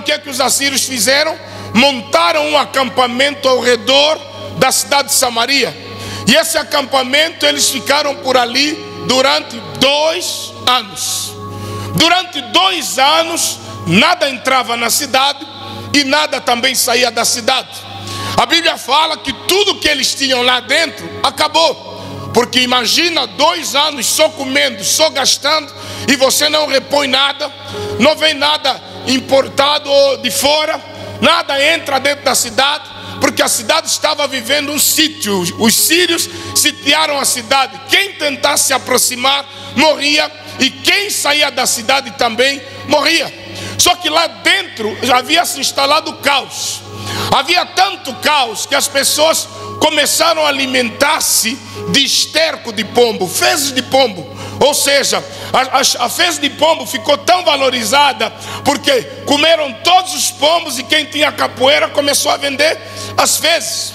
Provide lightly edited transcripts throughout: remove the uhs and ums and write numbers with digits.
que é que os assírios fizeram? Montaram um acampamento ao redor da cidade de Samaria. E esse acampamento eles ficaram por ali durante 2 anos. Durante 2 anos nada entrava na cidade e nada também saía da cidade. A Bíblia fala que tudo que eles tinham lá dentro acabou. Porque imagina 2 anos só comendo, só gastando, e você não repõe nada, não vem nada importado de fora, nada entra dentro da cidade, porque a cidade estava vivendo um sítio. Os sírios sitiaram a cidade. Quem tentasse se aproximar morria, e quem saía da cidade também morria. Só que lá dentro já havia se instalado o caos. Havia tanto caos que as pessoas começaram a alimentar-se de esterco de pombo, fezes de pombo. Ou seja, a fez de pombo ficou tão valorizada porque comeram todos os pombos, e quem tinha capoeira começou a vender as fezes.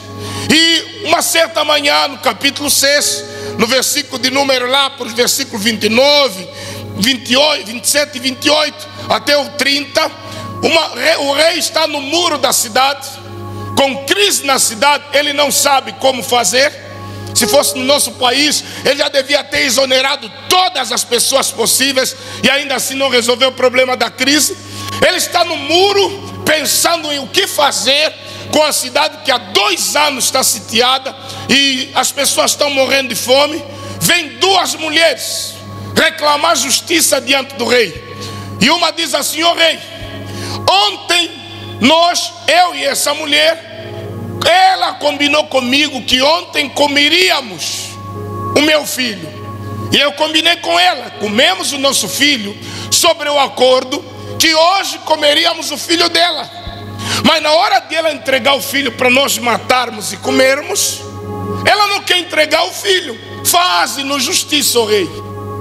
E uma certa manhã, no capítulo 6, no versículo de número lá, por versículo 29, 28, 27 e 28 até o 30, o rei está no muro da cidade, com crise na cidade, ele não sabe como fazer. Se fosse no nosso país, ele já devia ter exonerado todas as pessoas possíveis, e ainda assim não resolveu o problema da crise. Ele está no muro, pensando em o que fazer com a cidade que há 2 anos está sitiada, e as pessoas estão morrendo de fome. Vem 2 mulheres reclamar justiça diante do rei, e uma diz assim: ó rei, ontem eu e essa mulher, ela combinou comigo que ontem comeríamos o meu filho, e eu combinei com ela, comemos o nosso filho sobre o acordo que hoje comeríamos o filho dela. Mas na hora de ela entregar o filho para nós matarmos e comermos, ela não quer entregar o filho. Faze-nos justiça, ó rei.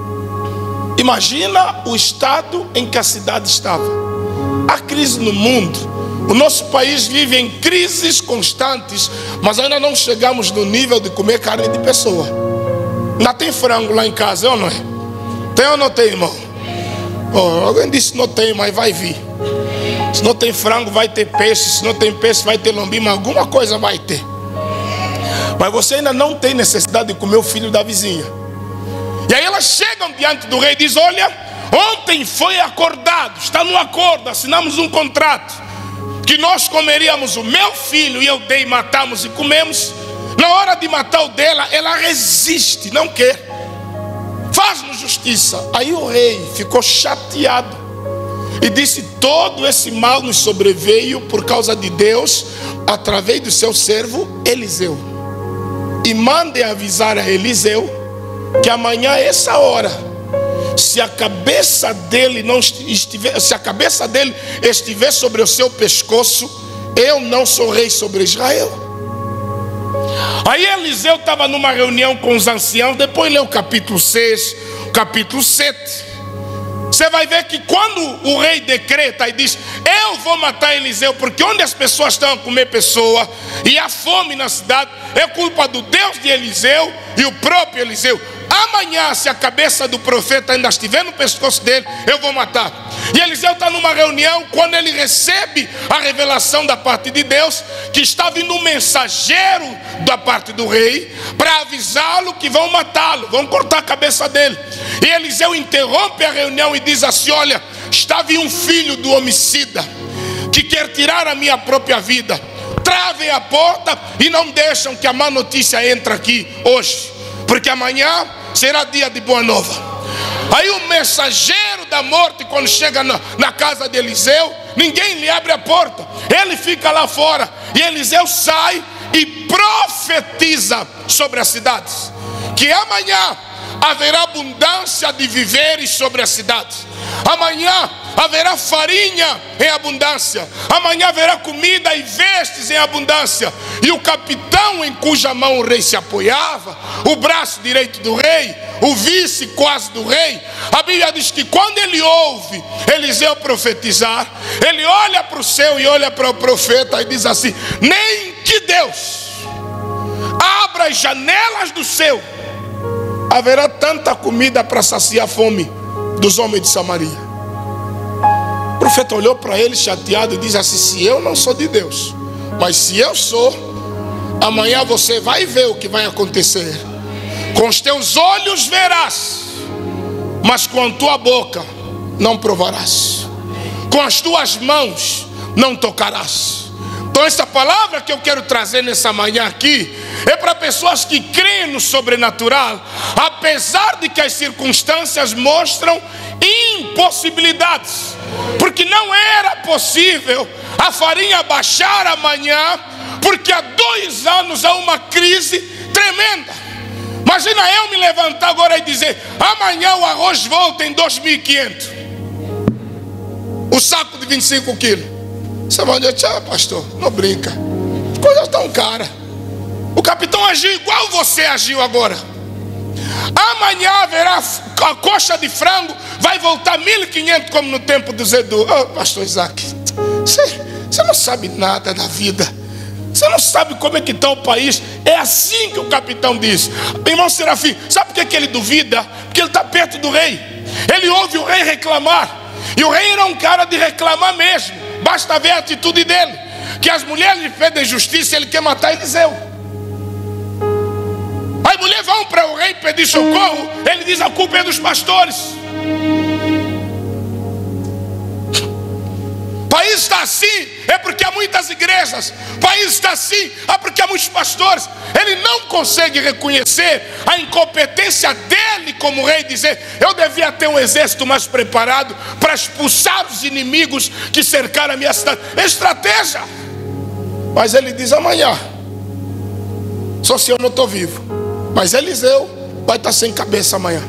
Imagina o estado em que a cidade estava. Há crise no mundo. O nosso país vive em crises constantes, mas ainda não chegamos no nível de comer carne de pessoa. Ainda tem frango lá em casa, é ou não é? Tem ou não tem, irmão? Oh, alguém disse não tem, mas vai vir. Se não tem frango, vai ter peixe. Se não tem peixe, vai ter lombinho, mas alguma coisa vai ter. Mas você ainda não tem necessidade de comer o filho da vizinha. E aí elas chegam diante do rei e dizem: olha, ontem foi acordado, está no acordo, assinamos um contrato, que nós comeríamos o meu filho, e eu dei, matamos e comemos. Na hora de matar o dela, ela resiste, não quer. Faz-nos justiça. Aí o rei ficou chateado e disse: todo esse mal nos sobreveio por causa de Deus, através do seu servo Eliseu. E mande avisar a Eliseu que amanhã, essa hora, se a cabeça dele estiver sobre o seu pescoço, eu não sou rei sobre Israel. Aí Eliseu estava numa reunião com os anciãos. Depois lê o capítulo 6, capítulo 7. Você vai ver que quando o rei decreta e diz: eu vou matar Eliseu, porque onde as pessoas estão a comer pessoa e há fome na cidade, é culpa do Deus de Eliseu e o próprio Eliseu. Amanhã, se a cabeça do profeta ainda estiver no pescoço dele, eu vou matar. E Eliseu está numa reunião, quando ele recebe a revelação da parte de Deus, que está vindo um mensageiro da parte do rei para avisá-lo que vão matá-lo, vão cortar a cabeça dele. E Eliseu interrompe a reunião e diz assim: olha, está vindo um filho do homicida que quer tirar a minha própria vida. Travem a porta e não deixam que a má notícia entre aqui hoje, porque amanhã será dia de boa nova. Aí o mensageiro da morte, quando chega na casa de Eliseu, ninguém lhe abre a porta, ele fica lá fora. E Eliseu sai e profetiza sobre as cidades que amanhã haverá abundância de viveres sobre as cidades. Amanhã haverá farinha em abundância. Amanhã haverá comida e vestes em abundância. E o capitão em cuja mão o rei se apoiava, o braço direito do rei, o vice quase do rei, a Bíblia diz que quando ele ouve Eliseu profetizar, ele olha para o céu e olha para o profeta e diz assim: nem que Deus abra as janelas do céu, haverá tanta comida para saciar a fome dos homens de Samaria. profeta olhou para ele chateado e disse assim: se eu não sou de Deus, mas se eu sou, amanhã você vai ver o que vai acontecer. Com os teus olhos verás, mas com a tua boca não provarás, com as tuas mãos não tocarás. Então essa palavra que eu quero trazer nessa manhã aqui é para pessoas que creem no sobrenatural, apesar de que as circunstâncias mostram impossibilidades, porque não era possível a farinha baixar amanhã, porque há 2 anos há uma crise tremenda. Imagina eu me levantar agora e dizer: amanhã o arroz volta em 2.500, o saco de 25 quilos. Você vai dizer: tchau, pastor, não brinca, as coisas estão caras. O capitão agiu igual você agiu agora. Amanhã haverá a coxa de frango, vai voltar 1.500 como no tempo do Zedu. Oh, pastor Isaac, você não sabe nada da vida. Você não sabe como é que está o país. É assim que o capitão diz. Irmão Serafim, sabe por que ele duvida? Porque ele está perto do rei. Ele ouve o rei reclamar. E o rei era um cara de reclamar mesmo. Basta ver a atitude dele. Que as mulheres lhe pedem justiça e ele quer matar Eliseu. As mulheres vão para o rei pedir socorro. Ele diz: a culpa é dos pastores. O país está assim, é porque há muitas igrejas. O país está assim, é porque há muitos pastores. Ele não consegue reconhecer a incompetência dele como rei, dizer: eu devia ter um exército mais preparado para expulsar os inimigos que cercaram a minha cidade. É estratégia. Mas ele diz: amanhã, só se eu não estou vivo, mas Eliseu vai estar sem cabeça amanhã.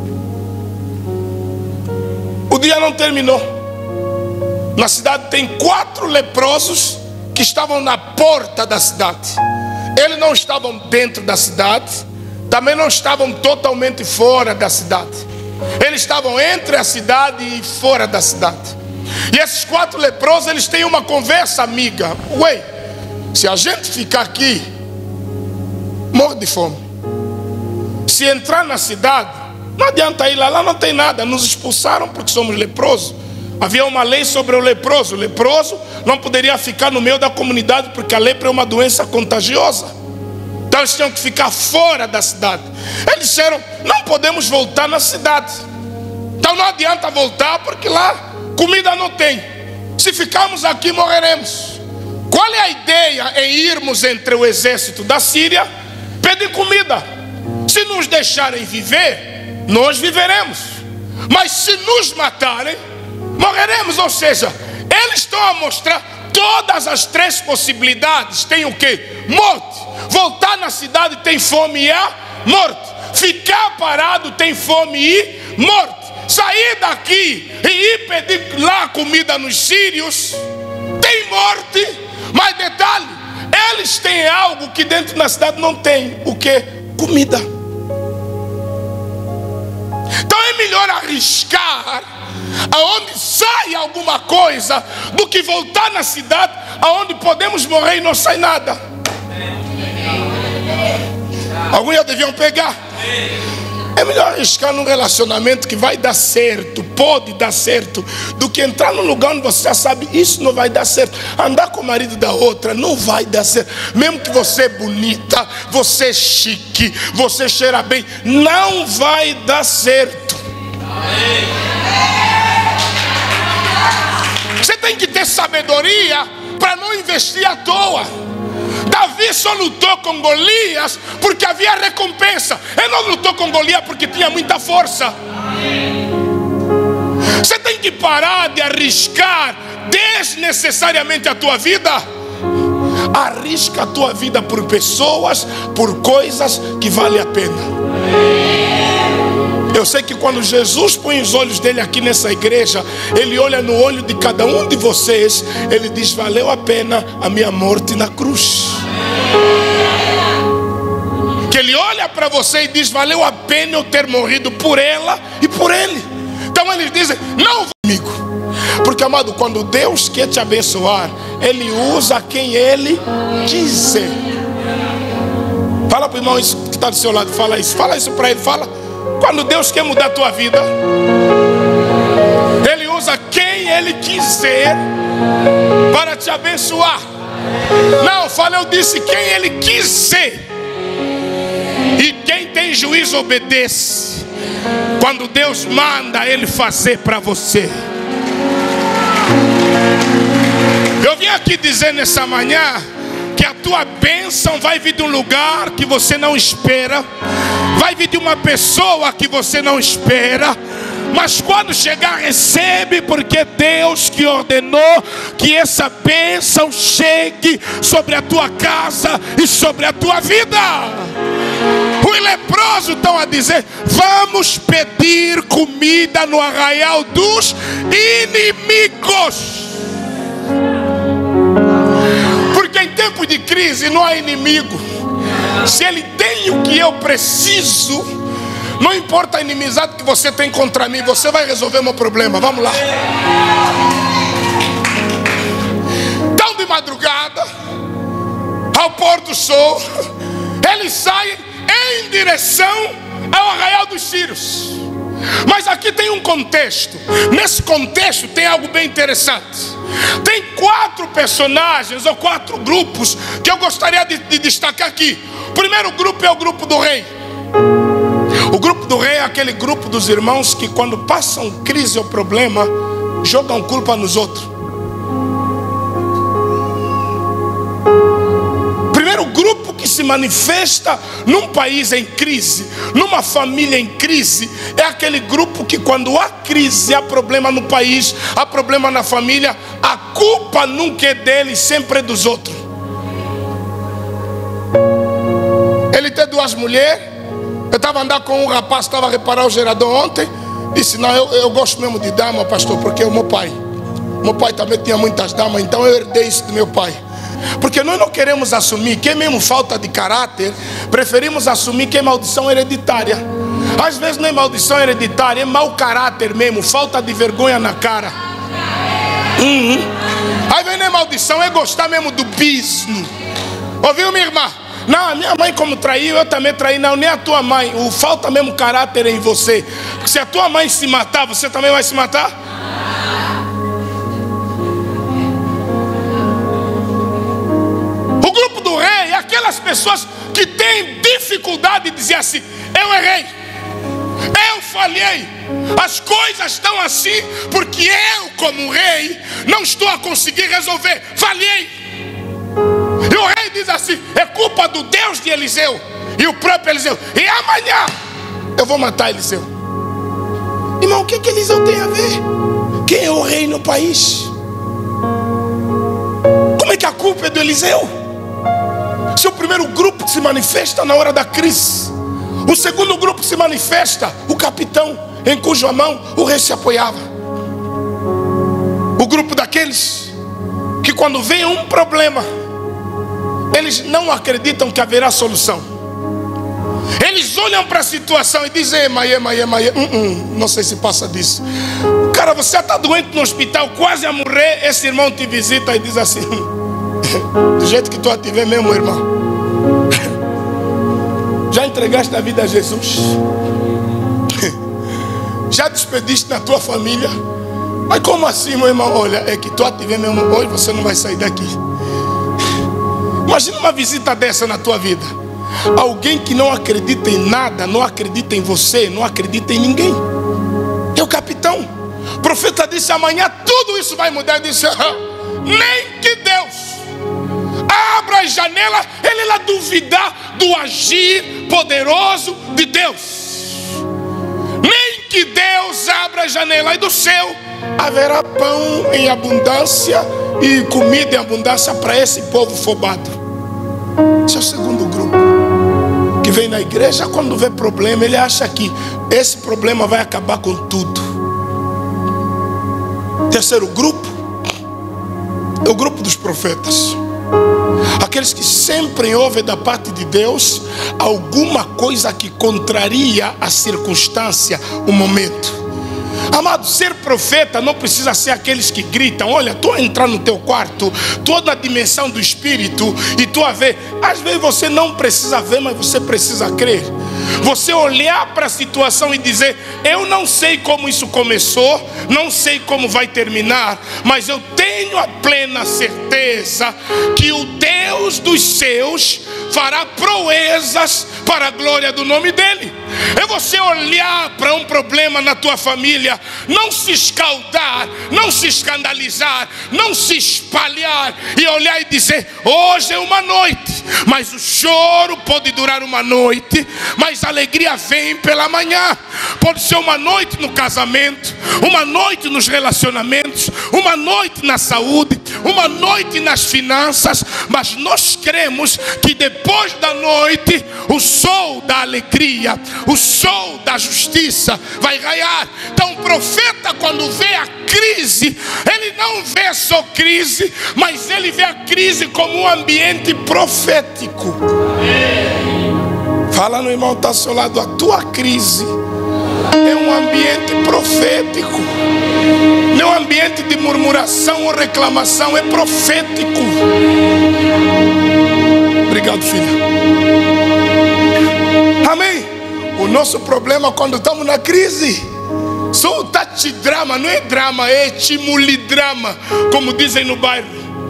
O dia não terminou. Na cidade tem 4 leprosos que estavam na porta da cidade. Eles não estavam dentro da cidade, também não estavam totalmente fora da cidade. Eles estavam entre a cidade e fora da cidade. E esses 4 leprosos, eles têm uma conversa amiga. Ué, se a gente ficar aqui, morre de fome. Se entrar na cidade, não adianta ir lá, lá não tem nada. Nos expulsaram porque somos leprosos. Havia uma lei sobre o leproso. O leproso não poderia ficar no meio da comunidade, porque a lepra é uma doença contagiosa. Então eles tinham que ficar fora da cidade. Eles disseram: não podemos voltar na cidade. Então não adianta voltar, porque lá comida não tem. Se ficarmos aqui, morreremos. Qual é a ideia em irmos entre o exército da Síria? Pedir comida. Se nos deixarem viver, nós viveremos. Mas se nos matarem, morreremos. Ou seja, eles estão a mostrar todas as 3 possibilidades. Tem o que? Morte. Voltar na cidade tem fome e há morte. Ficar parado tem fome e morte. Sair daqui e ir pedir lá comida nos sírios tem morte. Mas detalhe, eles têm algo que dentro da cidade não tem. O que? Comida. Então é melhor arriscar aonde sai alguma coisa do que voltar na cidade aonde podemos morrer e não sai nada. Alguns já deviam pegar. É melhor arriscar num relacionamento que vai dar certo, pode dar certo, do que entrar num lugar onde você já sabe: isso não vai dar certo. Andar com o marido da outra não vai dar certo. Mesmo que você é bonita, você é chique, você cheira bem, não vai dar certo. Você tem que ter sabedoria para não investir à toa. Davi só lutou com Golias porque havia recompensa. Ele não lutou com Golias porque tinha muita força. Você tem que parar de arriscar desnecessariamente a tua vida. Arrisca a tua vida por pessoas, por coisas que valem a pena. Eu sei que quando Jesus põe os olhos dele aqui nessa igreja, ele olha no olho de cada um de vocês, ele diz: valeu a pena a minha morte na cruz. Que ele olha para você e diz: valeu a pena eu ter morrido por ela e por ele. Então eles dizem: não, amigo. Porque, amado, quando Deus quer te abençoar, ele usa quem ele quiser. Fala para o irmão isso que está do seu lado, fala isso para ele, fala. Quando Deus quer mudar a tua vida, ele usa quem quem Ele quiser para te abençoar. Não, eu disse quem Ele quiser. E quem tem juízo obedece. Quando Deus manda Ele fazer para você. Eu vim aqui dizer nessa manhã que a tua bênção vai vir de um lugar que você não espera, vai vir de uma pessoa que você não espera, mas quando chegar, recebe, porque Deus que ordenou que essa bênção chegue sobre a tua casa e sobre a tua vida. Os leprosos estão a dizer: vamos pedir comida no arraial dos inimigos. Porque em tempo de crise não há inimigo. Se ele tem o que eu preciso, não importa a inimizade que você tem contra mim, você vai resolver meu problema. Vamos lá. Então de madrugada, ao pôr do sol, eles saem em direção ao arraial dos Sírios. Mas aqui tem um contexto. Nesse contexto tem algo bem interessante. Tem 4 personagens ou 4 grupos que eu gostaria de destacar aqui. O primeiro grupo é o grupo do rei. O grupo do rei é aquele grupo dos irmãos que quando passam crise ou problema, jogam culpa nos outros. Primeiro grupo que se manifesta num país em crise, numa família em crise, é aquele grupo que quando há crise, há problema no país, há problema na família, a culpa nunca é dele, sempre é dos outros. Ele tem 2 mulheres. Eu estava andando com um rapaz, estava a reparar o gerador ontem. Disse: não, eu gosto mesmo de dama, pastor, porque o meu pai também tinha muitas damas, então eu herdei isso do meu pai. Porque nós não queremos assumir que é mesmo falta de caráter, preferimos assumir que é maldição hereditária. Às vezes não é maldição hereditária, é mau caráter mesmo, falta de vergonha na cara. Aí vem não é maldição, é gostar mesmo do bisno. Ouviu, minha irmã? Não, a minha mãe como traiu, eu também traí. Não, nem a tua mãe. Falta mesmo caráter em você. Porque se a tua mãe se matar, você também vai se matar? O grupo do rei é aquelas pessoas que têm dificuldade de dizer assim: eu errei, eu falhei, as coisas estão assim porque eu como rei não estou a conseguir resolver, falhei. E o rei diz assim: é culpa do Deus de Eliseu. E o próprio Eliseu: e amanhã eu vou matar Eliseu. Irmão, o que Eliseu tem a ver? Quem é o rei no país? Como é que a culpa é do Eliseu? Se o primeiro grupo se manifesta na hora da crise, o segundo grupo se manifesta o capitão em cuja mão o rei se apoiava. O grupo daqueles que quando vem um problema, eles não acreditam que haverá solução. Eles olham para a situação e dizem: não sei se passa disso. Cara, você está doente no hospital, quase a morrer. Esse irmão te visita e diz assim: do jeito que tu a te vê mesmo, irmão, já entregaste a vida a Jesus? Já despediste da tua família? Mas como assim, meu irmão? Olha, é que tu a te vê mesmo, hoje você não vai sair daqui. Imagina uma visita dessa na tua vida. Alguém que não acredita em nada, não acredita em você, não acredita em ninguém. É o capitão. O profeta disse: amanhã tudo isso vai mudar. Ele disse: nem que Deus abra a janela, ele lá duvidar do agir poderoso de Deus. Nem que Deus abra a janela, e do céu haverá pão em abundância e comida em abundância para esse povo fobado. Esse é o segundo grupo que vem na igreja. Quando vê problema, ele acha que esse problema vai acabar com tudo. Terceiro grupo é o grupo dos profetas. Aqueles que sempre ouvem da parte de Deus alguma coisa que contraria a circunstância, o momento. Amado, ser profeta não precisa ser aqueles que gritam: olha, estou a entrar no teu quarto, estou na dimensão do Espírito e estou a ver. Às vezes você não precisa ver, mas você precisa crer. Você olhar para a situação e dizer: eu não sei como isso começou, não sei como vai terminar, mas eu tenho a plena certeza que o Deus dos seus fará proezas para a glória do nome dele. É você olhar para um problema na tua família, não se escaldar, não se escandalizar, não se espalhar e olhar e dizer: hoje é uma noite, mas o choro pode durar uma noite, mas a alegria vem pela manhã. Pode ser uma noite no casamento, uma noite nos relacionamentos, uma noite na saúde, uma noite nas finanças, mas nós cremos que depois da noite o sol da alegria, o sol da justiça vai raiar. Então o profeta, quando vê a crise, ele não vê só crise, mas ele vê a crise como um ambiente profético. Fala no irmão que está ao seu lado: a tua crise é um ambiente profético, não é um ambiente de murmuração ou reclamação, é profético. Obrigado, filha. Amém. O nosso problema quando estamos na crise, só o tati-drama, não é drama, é timulidrama, como dizem no bairro.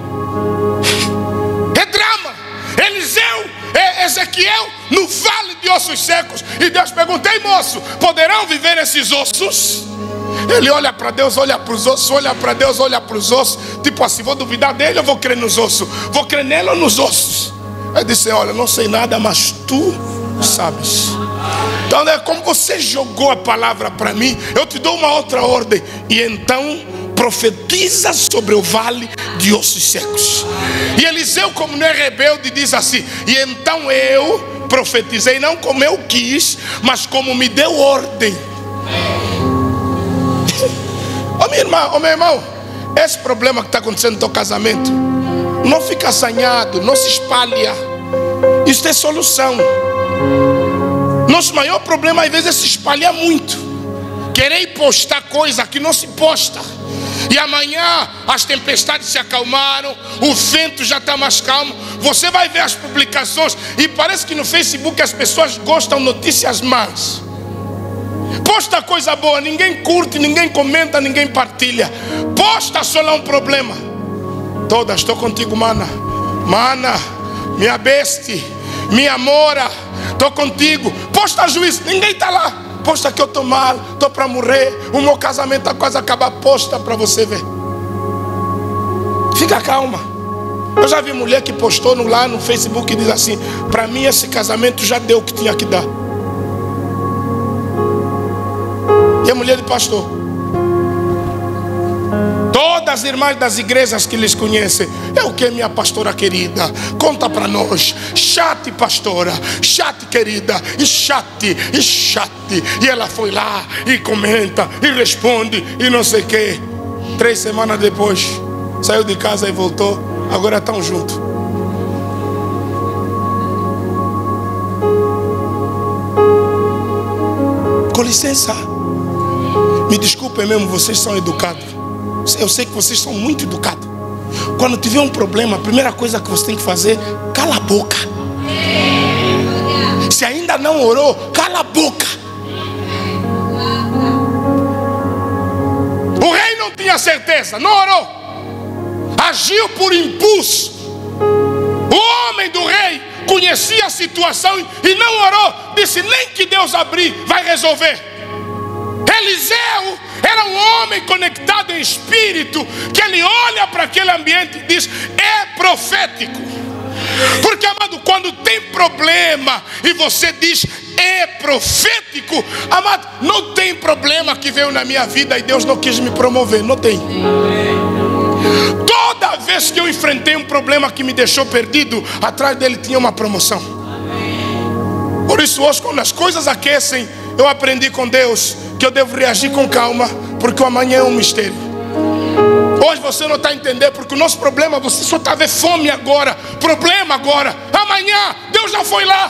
É drama. Ezequiel no vale de ossos secos, e Deus pergunta: ei moço, poderão viver esses ossos? Ele olha para Deus, olha para os ossos, olha para Deus, olha para os ossos, tipo assim: vou duvidar dele ou vou crer nos ossos? Vou crer nele ou nos ossos? Ele disse: olha, não sei nada, mas tu sabes. Então é como você jogou a palavra para mim, eu te dou uma outra ordem. E então profetiza sobre o vale de ossos secos. E Eliseu, como não é rebelde, diz assim: e então eu profetizei, não como eu quis, mas como me deu ordem. Ô minha irmã, ô meu irmão, esse problema que está acontecendo no teu casamento, não fica assanhado, não se espalha. Isso tem solução. Nosso maior problema às vezes é se espalhar muito, querer postar coisa que não se posta. E amanhã as tempestades se acalmaram, o vento já está mais calmo. Você vai ver as publicações e parece que no Facebook as pessoas gostam de notícias más. Posta coisa boa, ninguém curte, ninguém comenta, ninguém partilha. Posta só lá um problema. Todas: estou contigo, mana. Mana, minha beste, minha mora, estou contigo. Posta juízo, ninguém está lá. Posta que eu estou mal, estou para morrer, o meu casamento está quase a acabar. Posta para você ver. Fica calma. Eu já vi mulher que postou lá no Facebook e diz assim: para mim esse casamento já deu o que tinha que dar. E a mulher de pastor. Todas as irmãs das igrejas que lhes conhecem: é o que, minha pastora querida? Conta para nós. Chate, pastora, chate, querida, e chate, e chate. E ela foi lá e comenta e responde e não sei o que. 3 semanas depois saiu de casa e voltou. Agora estão juntos. Com licença, me desculpem mesmo, vocês são educados. Eu sei que vocês são muito educados. Quando tiver um problema, a primeira coisa que você tem que fazer: cala a boca. Se ainda não orou, cala a boca. O rei não tinha certeza, não orou, agiu por impulso. O homem do rei conhecia a situação e não orou. Disse: nem que Deus abrir, vai resolver. Eliseu era um homem conectado em espírito, que ele olha para aquele ambiente e diz: é profético. Porque, amado, quando tem problema e você diz é profético, amado, não tem problema que veio na minha vida e Deus não quis me promover. Não tem. Toda vez que eu enfrentei um problema que me deixou perdido, atrás dele tinha uma promoção. Por isso hoje, quando as coisas aquecem, eu aprendi com Deus que eu devo reagir com calma, porque o amanhã é um mistério. Hoje você não está entendendo, porque o nosso problema, você só está vendo fome agora, problema agora. Amanhã Deus já foi lá.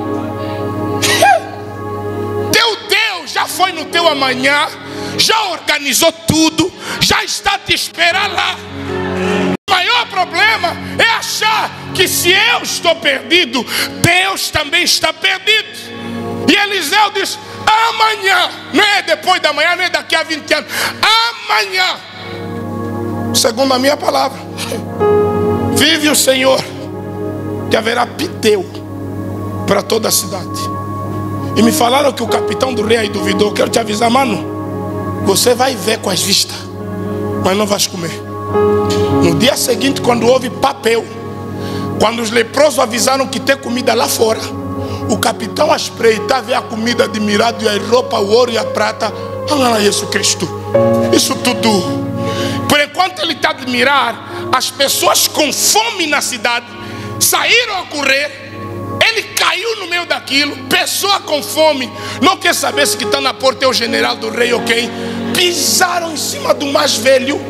Deus já foi no teu amanhã, já organizou tudo, já está te esperando lá. O maior problema é achar que se eu estou perdido, Deus também está perdido. E Eliseu diz: amanhã, não é depois da manhã, não é daqui a 20 anos, amanhã, segundo a minha palavra, vive o Senhor, que haverá piteu para toda a cidade. E me falaram que o capitão do rei aí duvidou. Quero te avisar, mano, você vai ver com as vistas, mas não vais comer. No dia seguinte, quando houve papel, quando os leprosos avisaram que tem comida lá fora, o capitão a espreitar, vê a comida admirado, e a roupa, o ouro e a prata. Olha lá, Jesus Cristo, isso tudo. Por enquanto ele está a admirar, as pessoas com fome na cidade saíram a correr. Ele caiu no meio daquilo. Pessoa com fome, não quer saber se que está na porta é o general do rei ou quem. Pisaram em cima do mais velho.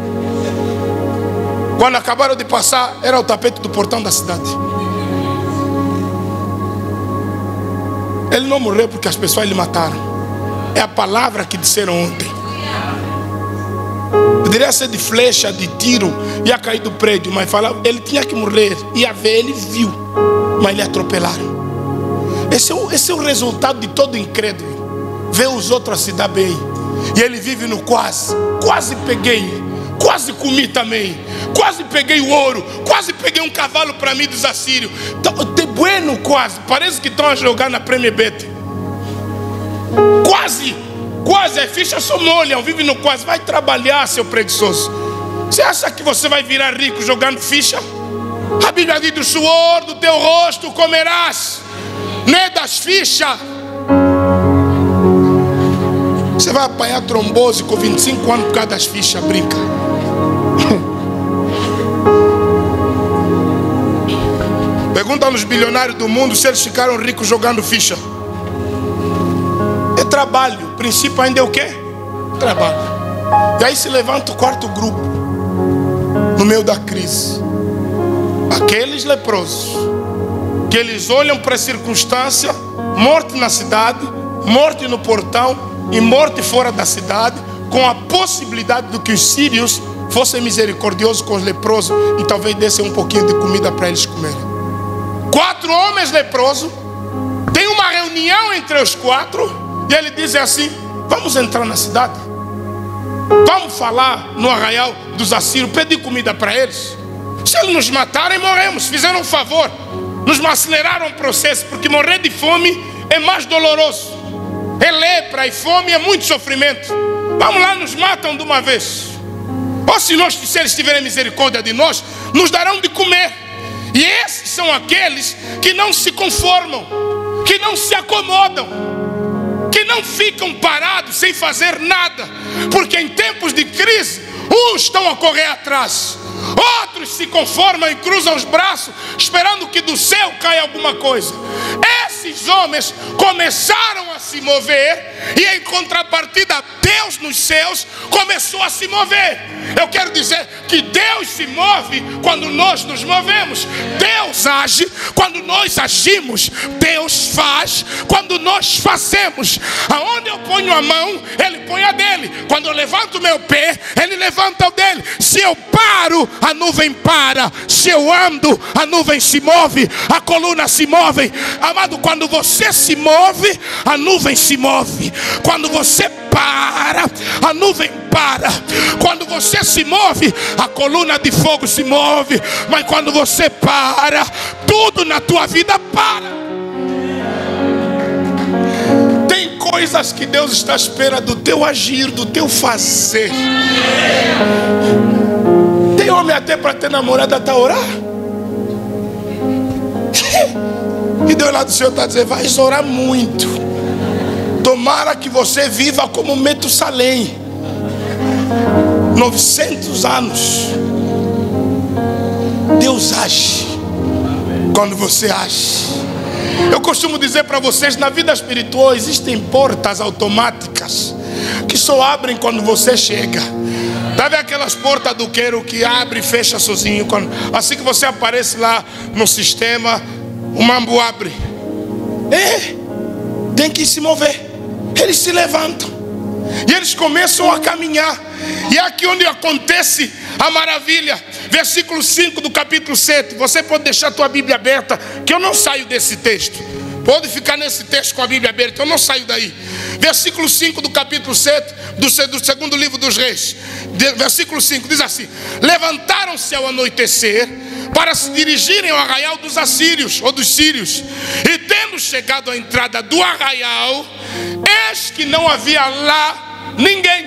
Quando acabaram de passar, era o tapete do portão da cidade. Ele não morreu porque as pessoas lhe mataram. É a palavra que disseram ontem. Poderia ser de flecha, de tiro, ia cair do prédio, mas falava, ele tinha que morrer. Ia ver, ele viu, mas lhe atropelaram. Esse é o resultado de todo incrédulo. Ver os outros se dar bem, e ele vive no quase. Quase peguei, quase comi também, quase peguei o ouro, quase peguei um cavalo para mim dos assírios. De bueno quase, parece que estão a jogar na Premier Bet. Quase, quase, as fichas só molham, vive no quase. Vai trabalhar, seu preguiçoso. Você acha que você vai virar rico jogando ficha? A Bíblia diz: do suor do teu rosto comerás, não é das fichas. Você vai apanhar trombose com 25 anos por causa das fichas, brinca. Pergunta aos bilionários do mundo se eles ficaram ricos jogando ficha. É trabalho, o princípio ainda é o quê? Trabalho. E aí se levanta o quarto grupo no meio da crise. Aqueles leprosos que eles olham para a circunstância, morte na cidade, morte no portão e morte fora da cidade, com a possibilidade de que os sírios fossem misericordiosos com os leprosos e talvez dessem um pouquinho de comida para eles comerem. 4 homens leprosos, tem uma reunião entre os 4, e ele diz assim: vamos entrar na cidade, vamos falar no arraial dos assírios, pedir comida para eles. Se eles nos matarem, morremos. Fizeram um favor, nos aceleraram o processo, porque morrer de fome é mais doloroso. É lepra e fome é muito sofrimento. Vamos lá, nos matam de uma vez. Ou se eles tiverem misericórdia de nós, nos darão de comer. E esses são aqueles que não se conformam, que não se acomodam, que não ficam parados sem fazer nada, porque em tempos de crise, uns estão a correr atrás, outros se conformam e cruzam os braços, esperando que do céu caia alguma coisa. Esses homens começaram a se mover, e em contrapartida, Deus nos céus começou a se mover. Eu quero dizer que Deus se move quando nós nos movemos. Deus age quando nós agimos. Deus faz quando nós fazemos. Aonde eu ponho a mão, Ele põe a dele. Quando eu levanto o meu pé, Ele levanta o dele. Se eu paro, a nuvem para. Se eu ando, a nuvem se move, a coluna se move. Amado, quando você se move, a nuvem se move. Quando você para, a nuvem para. Quando você se move, a coluna de fogo se move. Mas quando você para, tudo na tua vida para. Tem coisas que Deus está à espera do teu agir, do teu fazer. Tem homem até para ter namorada está a orar. E Deus lá do Senhor está a dizer: vai orar muito. Tomara que você viva como Metusalém, 900 anos. Deus age quando você age. Eu costumo dizer para vocês, na vida espiritual existem portas automáticas que só abrem quando você chega. Tá vendo aquelas portas do queiro que abre e fecha sozinho? Assim que você aparece lá no sistema, o mambo abre. Tem que se mover. Eles se levantam e eles começam a caminhar. E é aqui onde acontece a maravilha. Versículo 5 do capítulo 7. Você pode deixar a tua Bíblia aberta, que eu não saio desse texto. Pode ficar nesse texto com a Bíblia aberta, eu não saio daí. Versículo 5 do capítulo 7 do segundo livro dos Reis. Versículo 5 diz assim: levantaram-se ao anoitecer para se dirigirem ao arraial dos assírios ou dos sírios. E tendo chegado à entrada do arraial, eis que não havia lá ninguém.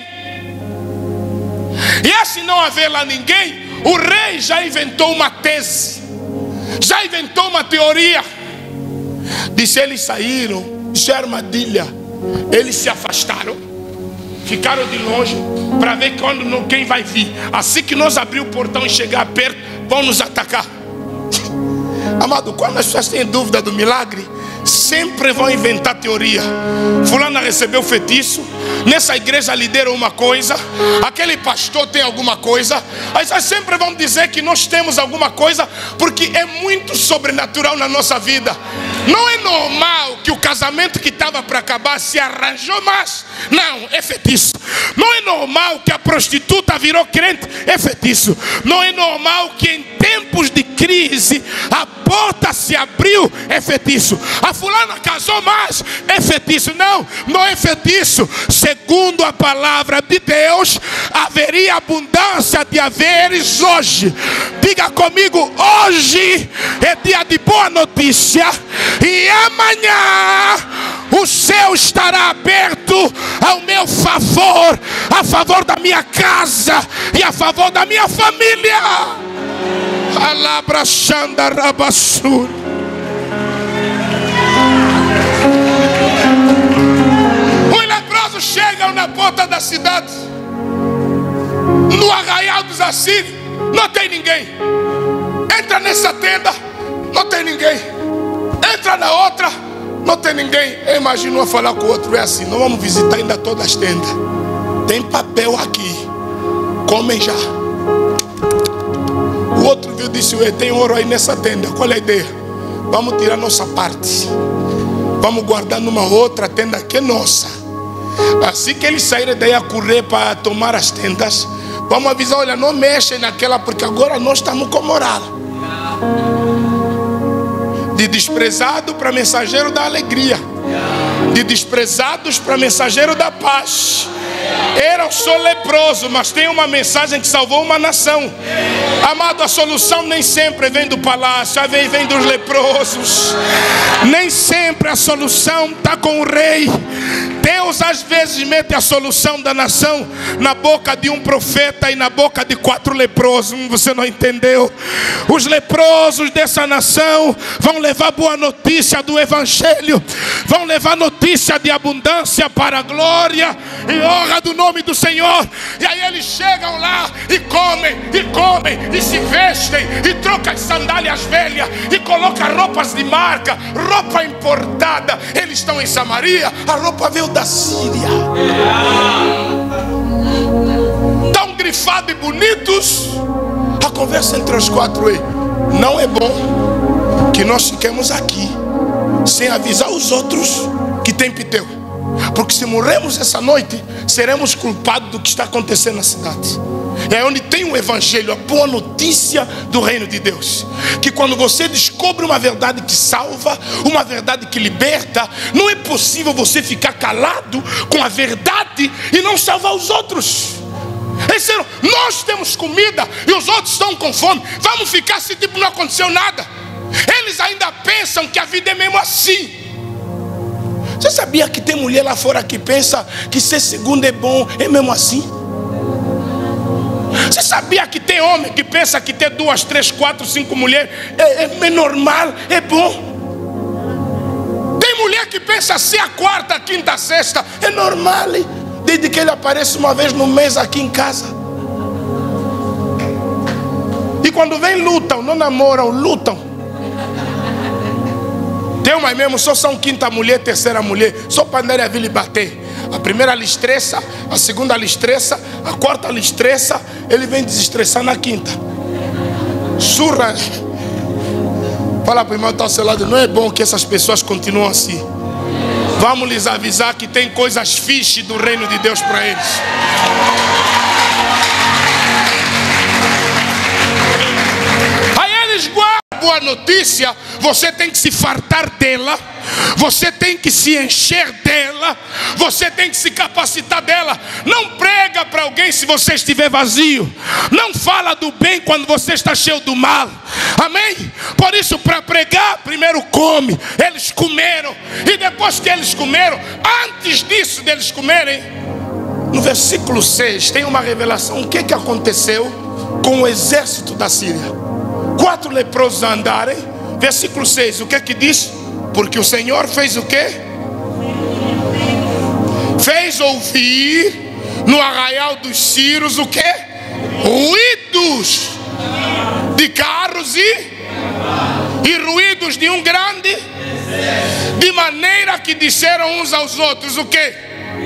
E assim não haver lá ninguém, o rei já inventou uma tese, já inventou uma teoria. Disse: eles saíram, isso é armadilha. Eles se afastaram, ficaram de longe para ver quem vai vir. Assim que nós abrir o portão e chegar perto, vão nos atacar. Amado, quando as pessoas têm dúvida do milagre, sempre vão inventar teoria. Fulana recebeu feitiço, nessa igreja lideram uma coisa, aquele pastor tem alguma coisa. Aí sempre vão dizer que nós temos alguma coisa, porque é muito sobrenatural na nossa vida. Não é normal que o casamento que estava para acabar se arranjou mais. Não, é feitiço. Não é normal que a prostituta virou crente. É feitiço. Não é normal que em tempos de crise a porta se abriu. É feitiço. A fulana casou mais. É feitiço. Não, não é feitiço. Segundo a palavra de Deus, haveria abundância de haveres hoje. Diga comigo: hoje é dia de boa notícia. E amanhã o céu estará aberto ao meu favor, a favor da minha casa e a favor da minha família. Alabra Shanda Rabassur. Os leprosos chegam na porta da cidade, no arraial dos assírios. Não tem ninguém. Entra nessa tenda, não tem ninguém. Entra na outra, não tem ninguém. Eu imagino a falar com o outro: é assim, não vamos visitar ainda todas as tendas. Tem papel aqui, comem já. O outro viu e disse: tem ouro aí nessa tenda. Qual é a ideia? Vamos tirar nossa parte, vamos guardar numa outra tenda que é nossa. Assim que eles saírem daí a correr para tomar as tendas, vamos avisar: olha, não mexem naquela, porque agora nós estamos com moral. De desprezado para mensageiro da alegria, de desprezados para mensageiro da paz. Eu sou leproso, mas tem uma mensagem que salvou uma nação. Amado, a solução nem sempre vem do palácio, vem dos leprosos. Nem sempre a solução está com o rei. Deus às vezes mete a solução da nação na boca de um profeta e na boca de 4 leprosos. Você não entendeu? Os leprosos dessa nação vão levar boa notícia do evangelho, vão levar notícia de abundância para a glória e honra do nome do Senhor. E aí eles chegam lá e comem e se vestem e trocam as sandálias velhas e colocam roupas de marca, roupa importada. Eles estão em Samaria, a roupa veio da Síria. Tão grifados e bonitos. A conversa entre os 4 é: não é bom que nós fiquemos aqui sem avisar os outros que tem piteu, porque se morremos essa noite, seremos culpados do que está acontecendo na cidade. É onde tem o evangelho, a boa notícia do reino de Deus. Que quando você descobre uma verdade que salva, uma verdade que liberta, não é possível você ficar calado com a verdade e não salvar os outros. Nós temos comida e os outros estão com fome. Vamos ficar assim, tipo, não aconteceu nada. Eles ainda pensam que a vida é mesmo assim. Você sabia que tem mulher lá fora que pensa que ser segundo é bom, é mesmo assim? Você sabia que tem homem que pensa que ter 2, 3, 4, 5 mulheres é normal, é bom? Tem mulher que pensa ser a 4ª, a 5ª, a 6ª é normal, desde que ele aparece uma vez no mês aqui em casa. E quando vem, lutam, não namoram, lutam. Tem uma mesmo, só são 5ª mulher, 3ª mulher, só para andar a vir lhe bater. A primeira lhe estressa, a segunda lhe estressa, a 4ª lhe estressa, ele vem desestressar na 5ª. Surra. Fala para o irmão que está ao seu lado: não é bom que essas pessoas continuem assim. Vamos lhes avisar que tem coisas fixe do reino de Deus para eles. Aí eles guardam boa notícia, você tem que se fartar dela, você tem que se encher dela, você tem que se capacitar dela. Não prega para alguém se você estiver vazio. Não fala do bem quando você está cheio do mal. Amém? Por isso, para pregar, primeiro come. Eles comeram. E depois que eles comeram, antes disso deles comerem, no versículo 6 tem uma revelação. O que aconteceu com o exército da Síria? 4 leprosos andarem. Versículo 6, o que diz? Porque o Senhor fez o quê? Fez ouvir no arraial dos Sírios o quê? Ruídos de carros e ruídos de um grande, de maneira que disseram uns aos outros o quê?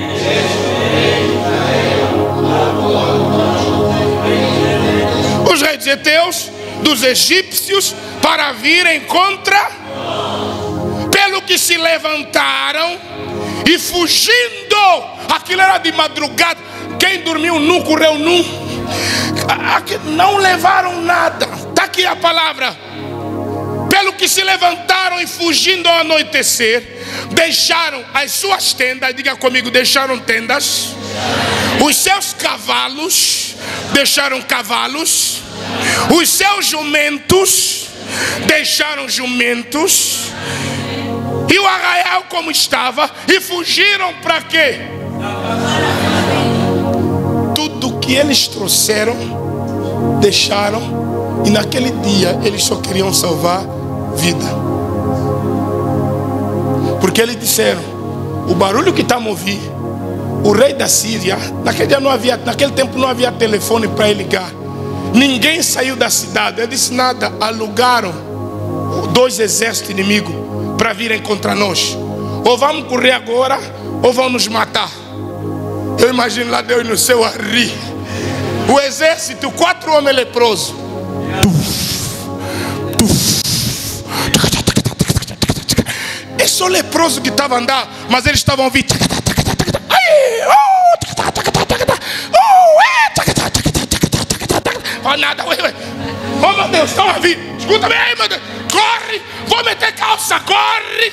Os reis heteus dos egípcios para virem contra, pelo que se levantaram e fugindo. Aquilo era de madrugada. Quem dormiu nu, correu nu. Não levaram nada. Está aqui a palavra. Pelo que se levantaram e fugindo ao anoitecer, deixaram as suas tendas. Diga comigo, deixaram tendas. Os seus cavalos, deixaram cavalos. Os seus jumentos, deixaram jumentos. E o arraial como estava. E fugiram para quê? Tudo que eles trouxeram, deixaram. E naquele dia eles só queriam salvar vida. Porque eles disseram: o barulho que estamos ouvindo, o rei da Síria, naquele tempo não havia telefone para ele ligar. Ninguém saiu da cidade. Ele disse nada. Alugaram 2 exércitos inimigos para virem contra nós. Ou vamos correr agora, ou vão nos matar. Eu imagino lá Deus no céu a rir. O exército, 4 homens leprosos. É só leproso que estava andando, mas eles estavam ouvindo. Oh, nada, oh meu Deus, estão a vir. Escuta bem, meu Deus. Corre, vou meter calça, corre.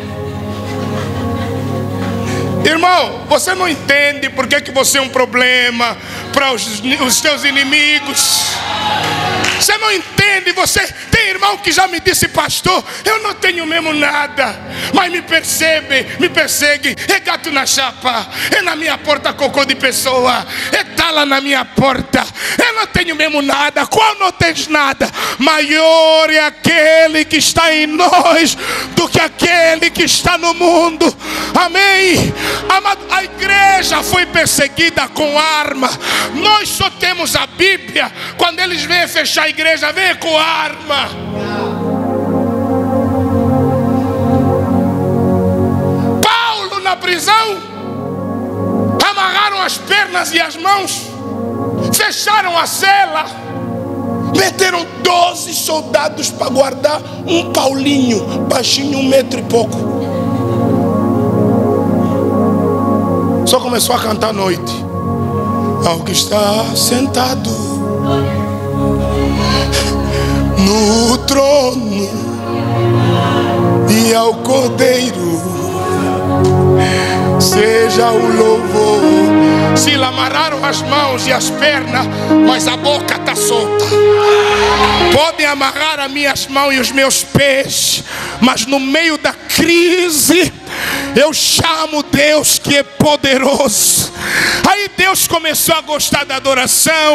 Irmão, você não entende por que você é um problema para os teus inimigos. Você não entende, você tem irmão que já me disse: pastor, eu não tenho mesmo nada, mas me persegue, é gato na chapa, é na minha porta cocô de pessoa, é tala na minha porta, eu não tenho mesmo nada. Qual não tens nada? Maior é aquele que está em nós do que aquele que está no mundo. Amém? Amado, a igreja foi perseguida com arma. Nós só temos a Bíblia. Quando eles vêm fechar a igreja, vem com arma. Paulo na prisão, amarraram as pernas e as mãos, fecharam a cela, meteram 12 soldados para guardar um Paulinho, baixinho, 1 metro e pouco. Só começou a cantar à noite. Ao que está sentado no trono e ao Cordeiro seja o louvor. Se lhe amarraram as mãos e as pernas, mas a boca está solta. Podem amarrar as minhas mãos e os meus pés, mas no meio da crise eu chamo Deus que é poderoso. Aí Deus começou a gostar da adoração,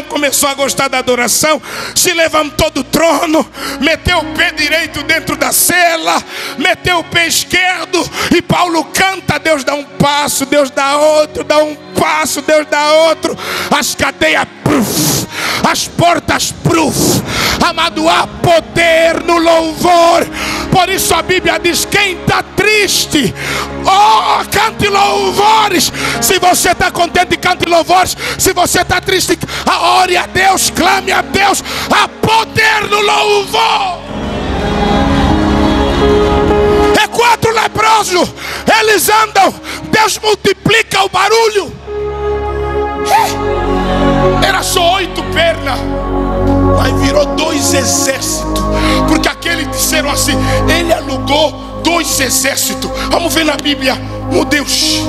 se levantou do trono, meteu o pé direito dentro da cela, meteu o pé esquerdo, e Paulo canta, Deus dá um passo, Deus dá outro, dá um passo, Deus dá outro, as cadeias, as portas, amado, há poder no louvor. Por isso a Bíblia diz: quem está triste, oh, cante louvores. Se você está contente, cante louvores. Se você está triste, ore a Deus, clame a Deus. Há poder no louvor. É 4 leprosos, eles andam, Deus multiplica o barulho. Era só 8 pernas, mas virou 2 exércitos, porque aquele disseram assim: ele alugou 2 exércitos. Vamos ver na Bíblia. Meu Deus.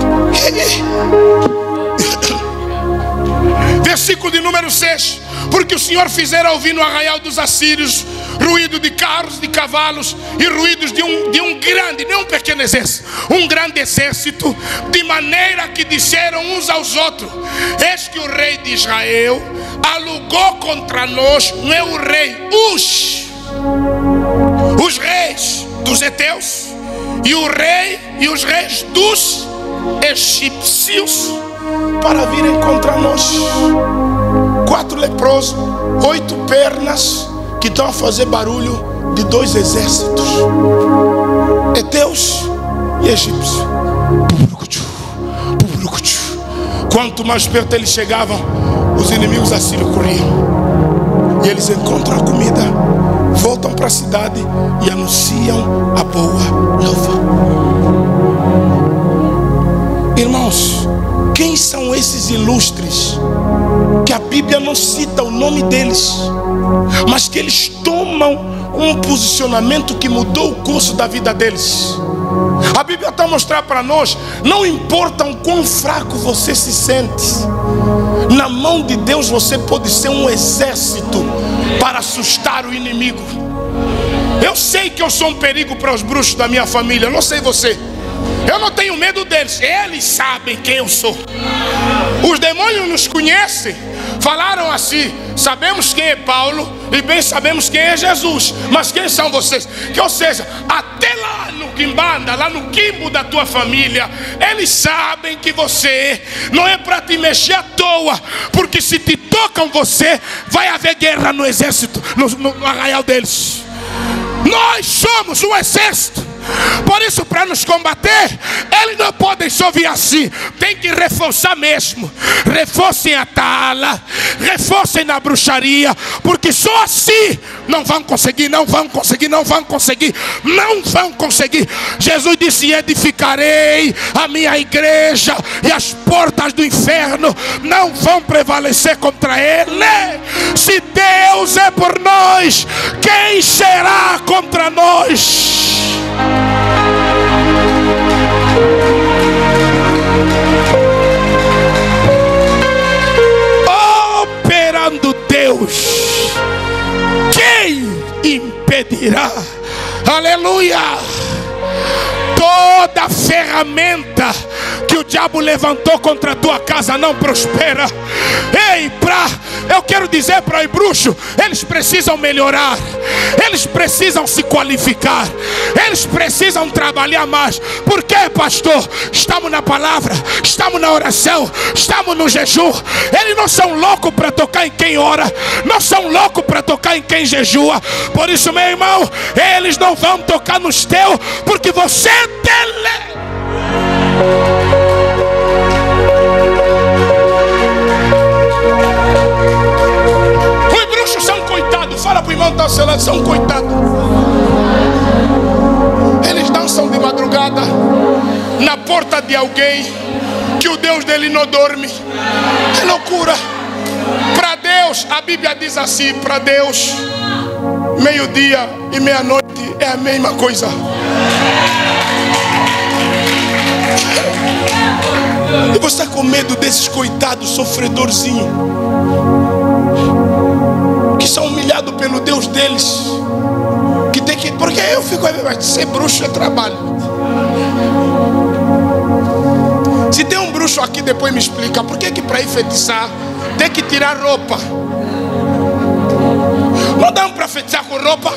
Versículo de número 6. Porque o Senhor fizera ouvir no arraial dos assírios ruído de carros, de cavalos e ruídos de um grande, não um pequeno exército, um grande exército, de maneira que disseram uns aos outros: eis que o rei de Israel alugou contra nós, não é o rei, os reis dos heteus e o rei e os reis dos egípcios para virem contra nós. 4 leprosos, 8 pernas que estão a fazer barulho de 2 exércitos, heteus e egípcios. Quanto mais perto eles chegavam, os inimigos assírios corriam. E eles encontram a comida, voltam para a cidade e anunciam a boa nova. Irmãos, quem são esses ilustres que a Bíblia não cita o nome deles, mas que eles tomam um posicionamento que mudou o curso da vida deles? A Bíblia está a mostrar para nós: não importa o quão fraco você se sente, na mão de Deus você pode ser um exército para assustar o inimigo. Eu sei que eu sou um perigo para os bruxos da minha família, eu não sei você. Eu não tenho medo deles, eles sabem quem eu sou. Os demônios nos conhecem. Falaram assim: sabemos quem é Paulo e bem sabemos quem é Jesus, mas quem são vocês? Que, ou seja, até lá no quimbanda, lá no quimbo da tua família, eles sabem que você não é para te mexer à toa, porque se te tocam você, vai haver guerra no exército, no arraial deles. Nós somos um exército. Por isso, para nos combater, eles não podem só vir assim. Tem que reforçar mesmo. Reforcem a tala, reforcem na bruxaria, porque só assim não vão conseguir, não vão conseguir, não vão conseguir, não vão conseguir. Jesus disse: edificarei a minha igreja e as portas do inferno não vão prevalecer contra ele. Se Deus é por nós, quem será contra nós? Operando Deus, quem impedirá? Aleluia! Toda ferramenta que o diabo levantou contra a tua casa não prospera. Ei, eu quero dizer para os bruxos: eles precisam melhorar, eles precisam se qualificar, eles precisam trabalhar mais. Por quê, pastor? Estamos na palavra, estamos na oração, estamos no jejum. Eles não são loucos para tocar em quem ora, não são loucos para tocar em quem jejua. Por isso, meu irmão, eles não vão tocar nos teus, porque você é dele. Os bruxos são coitados. Fala para o irmão que está ao seu lado: são coitados. Eles dançam de madrugada na porta de alguém que o Deus dele não dorme. É loucura. Para Deus, a Bíblia diz assim: para Deus, meio-dia e meia-noite é a mesma coisa. E você está com medo desses coitados sofredorzinhos que são humilhados pelo Deus deles, que tem que... Porque eu fico aí, mas ser bruxo é trabalho. Se tem um bruxo aqui, depois me explica por que para enfeitiçar tem que tirar roupa. Não dá para enfeitiçar com roupa?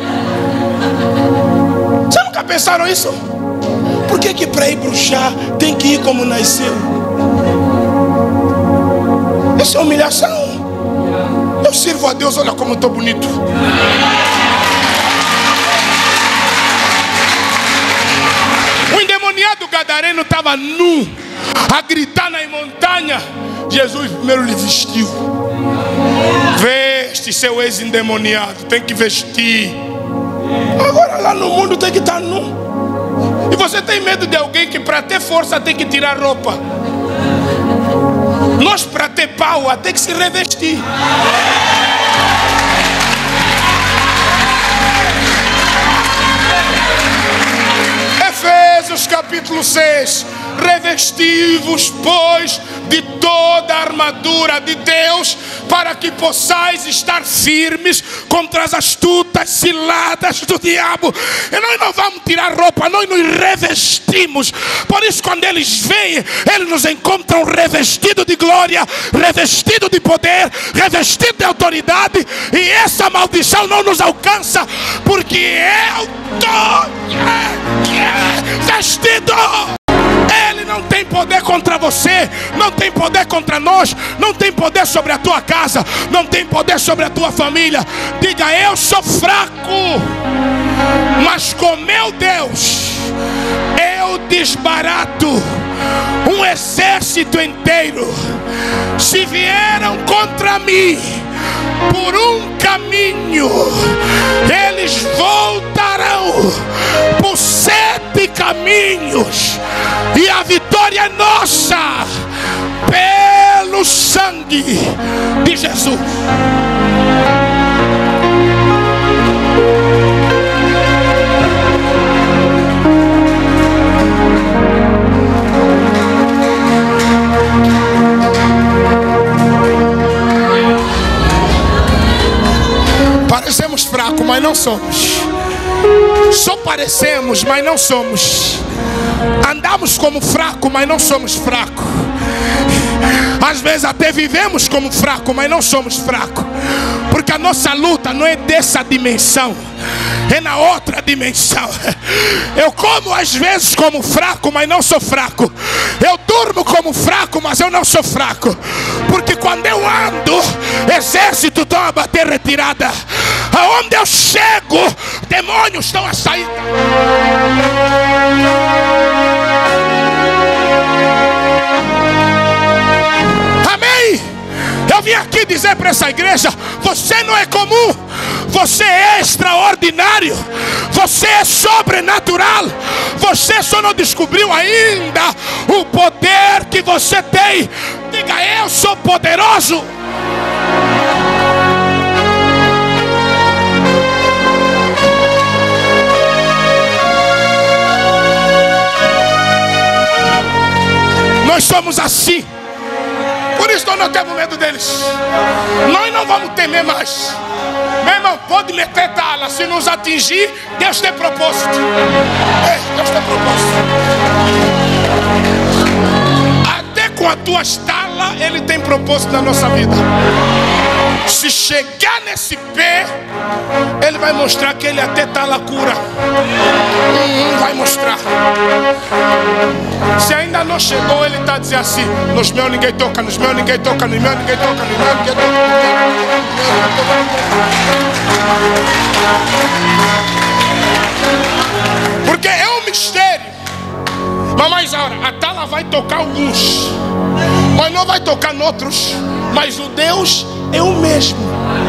Vocês nunca pensaram isso? Por que para ir bruxar tem que ir como nasceu? Essa é humilhação. Eu sirvo a Deus, olha como eu estou bonito. O endemoniado gadareno estava nu, a gritar na montanha. Jesus primeiro lhe vestiu. Veste, seu ex-endemoniado, tem que vestir. Agora lá no mundo tem que estar nu. E você tem medo de alguém que para ter força tem que tirar roupa. Nós para ter pau tem que se revestir. capítulo 6. Revesti-vos, pois, de toda a armadura de Deus, para que possais estar firmes contra as astutas ciladas do diabo. E nós não vamos tirar roupa, nós nos revestimos. Por isso, quando eles vêm, eles nos encontram revestido de glória, revestido de poder, revestido de autoridade. E essa maldição não nos alcança, porque eu estou vestido. Ele não tem poder contra você, não tem poder contra nós, não tem poder sobre a tua casa, não tem poder sobre a tua família. Diga: eu sou fraco, mas com meu Deus eu desbarato um exército inteiro. Se vieram contra mim por um caminho, eles voltarão por 7 caminhos, e a vitória é nossa pelo sangue de Jesus. Parecemos fracos, mas não somos. Só parecemos, mas não somos. Andamos como fraco, mas não somos fracos. Às vezes até vivemos como fraco, mas não somos fracos. Porque a nossa luta não é dessa dimensão, é na outra dimensão. Eu como às vezes como fraco, mas não sou fraco. Eu durmo como fraco, mas eu não sou fraco. Porque quando eu ando, exércitos estão a bater retirada. Aonde eu chego, demônios estão a sair. Amém? Eu vim aqui dizer para essa igreja: você não é comum, você é extraordinário, você é sobrenatural. Você só não descobriu ainda o poder que você tem. Diga: eu sou poderoso. Nós somos assim. Por isso nós não temos medo deles. Nós não vamos temer mais. Meu irmão, pode meter tala. Se nos atingir, Deus tem propósito. Deus tem propósito. Até com as tuas talas, Ele tem propósito na nossa vida. Se chegar nesse pé, Ele vai mostrar que Ele até está na cura. Vai mostrar. Se ainda não chegou, Ele está dizendo assim: nos meus ninguém toca, nos meus ninguém toca, nos meus ninguém toca, nos meus ninguém toca. Porque é um mistério. Mas a tala vai tocar alguns, mas não vai tocar em outros. Mas o Deus é o mesmo.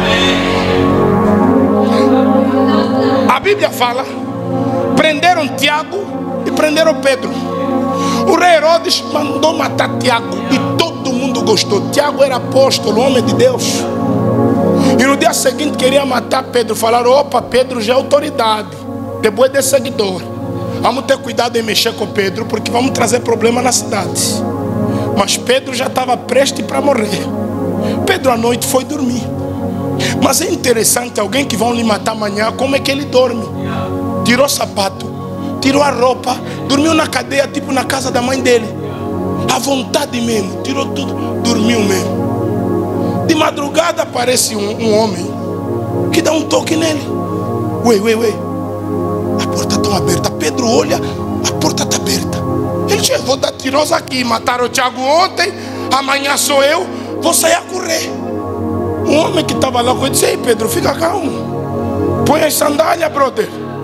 A Bíblia fala: prenderam Tiago e prenderam Pedro. O rei Herodes mandou matar Tiago e todo mundo gostou. Tiago era apóstolo, homem de Deus. E no dia seguinte queria matar Pedro. Falaram: opa, Pedro já é autoridade, depois de seguidor. Vamos ter cuidado em mexer com Pedro, porque vamos trazer problema na cidade. Mas Pedro já estava prestes para morrer. Pedro à noite foi dormir. Mas é interessante, alguém que vão lhe matar amanhã, como é que ele dorme? Tirou o sapato, tirou a roupa, dormiu na cadeia, tipo na casa da mãe dele. À vontade mesmo, tirou tudo, dormiu mesmo. De madrugada aparece um homem que dá um toque nele. Ué, a porta está aberta. Pedro olha, a porta está aberta. Ele disse: vou dar tiros aqui. Mataram o Tiago ontem, amanhã sou eu, vou sair a correr. Um homem que estava lá com ele disse: ei Pedro, fica calmo, põe as sandálias, brother.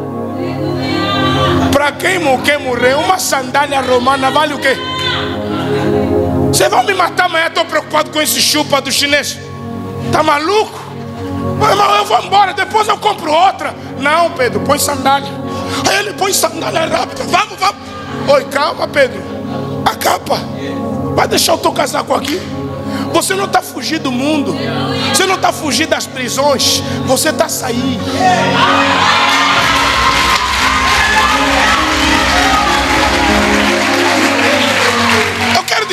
Para quem quer morrer, uma sandália romana vale o quê? Vocês vão me matar amanhã? Estou preocupado com esse chupa do chinês. Tá maluco? Meu irmão, eu vou embora, depois eu compro outra. Não, Pedro, põe sandália. Aí ele põe sandália rápido. Vamos. Oi, calma, Pedro. A capa. Vai deixar o teu casaco aqui. Você não está fugindo do mundo. Você não está fugindo das prisões. Você está saindo.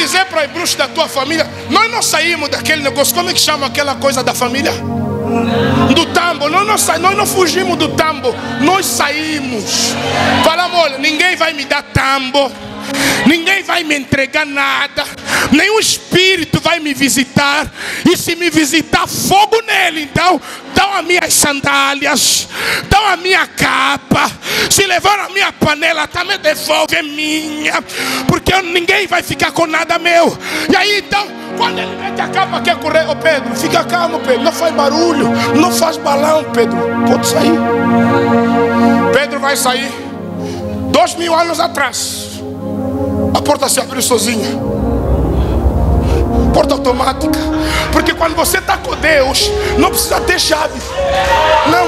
dizer para os bruxos da tua família: nós não saímos daquele negócio. Como é que chama aquela coisa da família? Do tambo. Nós não fugimos do tambo. Nós saímos. Falamos: olha, ninguém vai me dar tambo, ninguém vai me entregar nada, nenhum espírito vai me visitar. E se me visitar, fogo nele. Então dão as minhas sandálias, dão a minha capa. Se levaram a minha panela, também devolve, é minha, porque ninguém vai ficar com nada meu. E aí então, quando ele mete a capa, quer correr: ô Pedro, fica calmo, Pedro, não faz barulho, não faz balão, Pedro, pode sair. Pedro vai sair. 2000 anos atrás, a porta se abriu sozinha. Porta automática. Porque quando você está com Deus, não precisa ter chave. Não.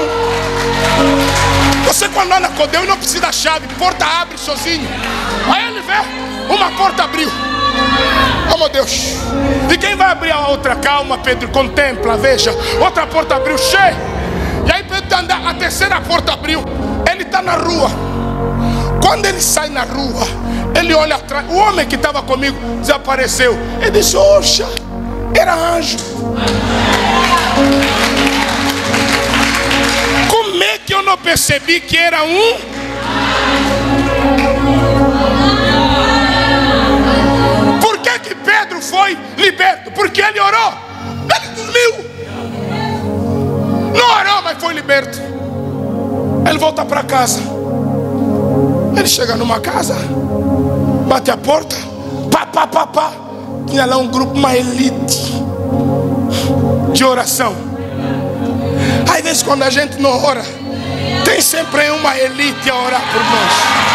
Você quando anda com Deus não precisa da chave. Porta abre sozinho. Aí ele vê, uma porta abriu. Oh meu Deus. E quem vai abrir a outra? Calma, Pedro, contempla, veja. Outra porta abriu, cheia. E aí Pedro anda, a terceira porta abriu. Ele está na rua. Quando ele sai na rua, ele olha atrás. O homem que estava comigo desapareceu. Ele disse: oxa, era anjo. Como é que eu não percebi que era um? Por que Pedro foi liberto? Porque ele orou. Ele dormiu. Não orou, mas foi liberto. Ele volta para casa. Ele chega numa casa, bate a porta, pá. Tinha lá um grupo, uma elite de oração. Às vezes quando a gente não ora, tem sempre uma elite a orar por nós.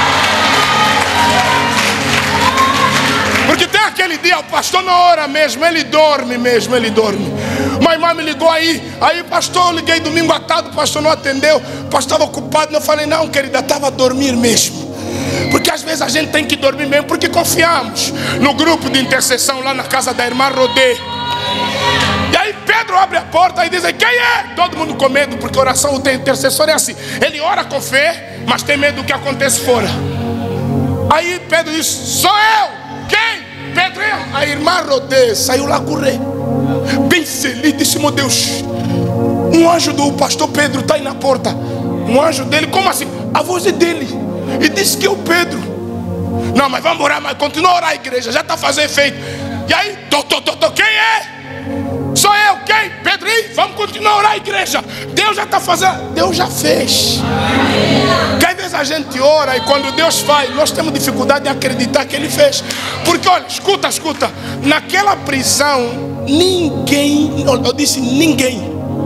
Porque tem aquele dia, o pastor não ora mesmo, ele dorme mesmo, ele dorme. Uma irmã me ligou aí, pastor, eu liguei domingo à tarde, o pastor não atendeu, o pastor estava ocupado. Eu falei: não, querida, estava a dormir mesmo. Porque às vezes a gente tem que dormir mesmo, porque confiamos no grupo de intercessão lá na casa da irmã Rodê. E aí Pedro abre a porta e diz: quem é? Todo mundo com medo, porque oração do intercessor é assim. Ele ora com fé, mas tem medo do que acontece fora. Aí Pedro diz: sou eu. Quem? Pedro. A irmã Rodê saiu lá correr, bem feliz, disse: meu Deus, um anjo do pastor Pedro está aí na porta. Um anjo dele. Como assim? A voz é dele. E disse que é o Pedro. Não, mas vamos orar, mas continua a orar a igreja, já está fazendo efeito. E aí, quem é? Sou eu, quem? Pedro, vamos continuar a orar a igreja. Deus já está fazendo, Deus já fez. Que às vezes a gente ora e quando Deus faz, nós temos dificuldade de acreditar que Ele fez. Porque olha, escuta, naquela prisão, ninguém, eu disse ninguém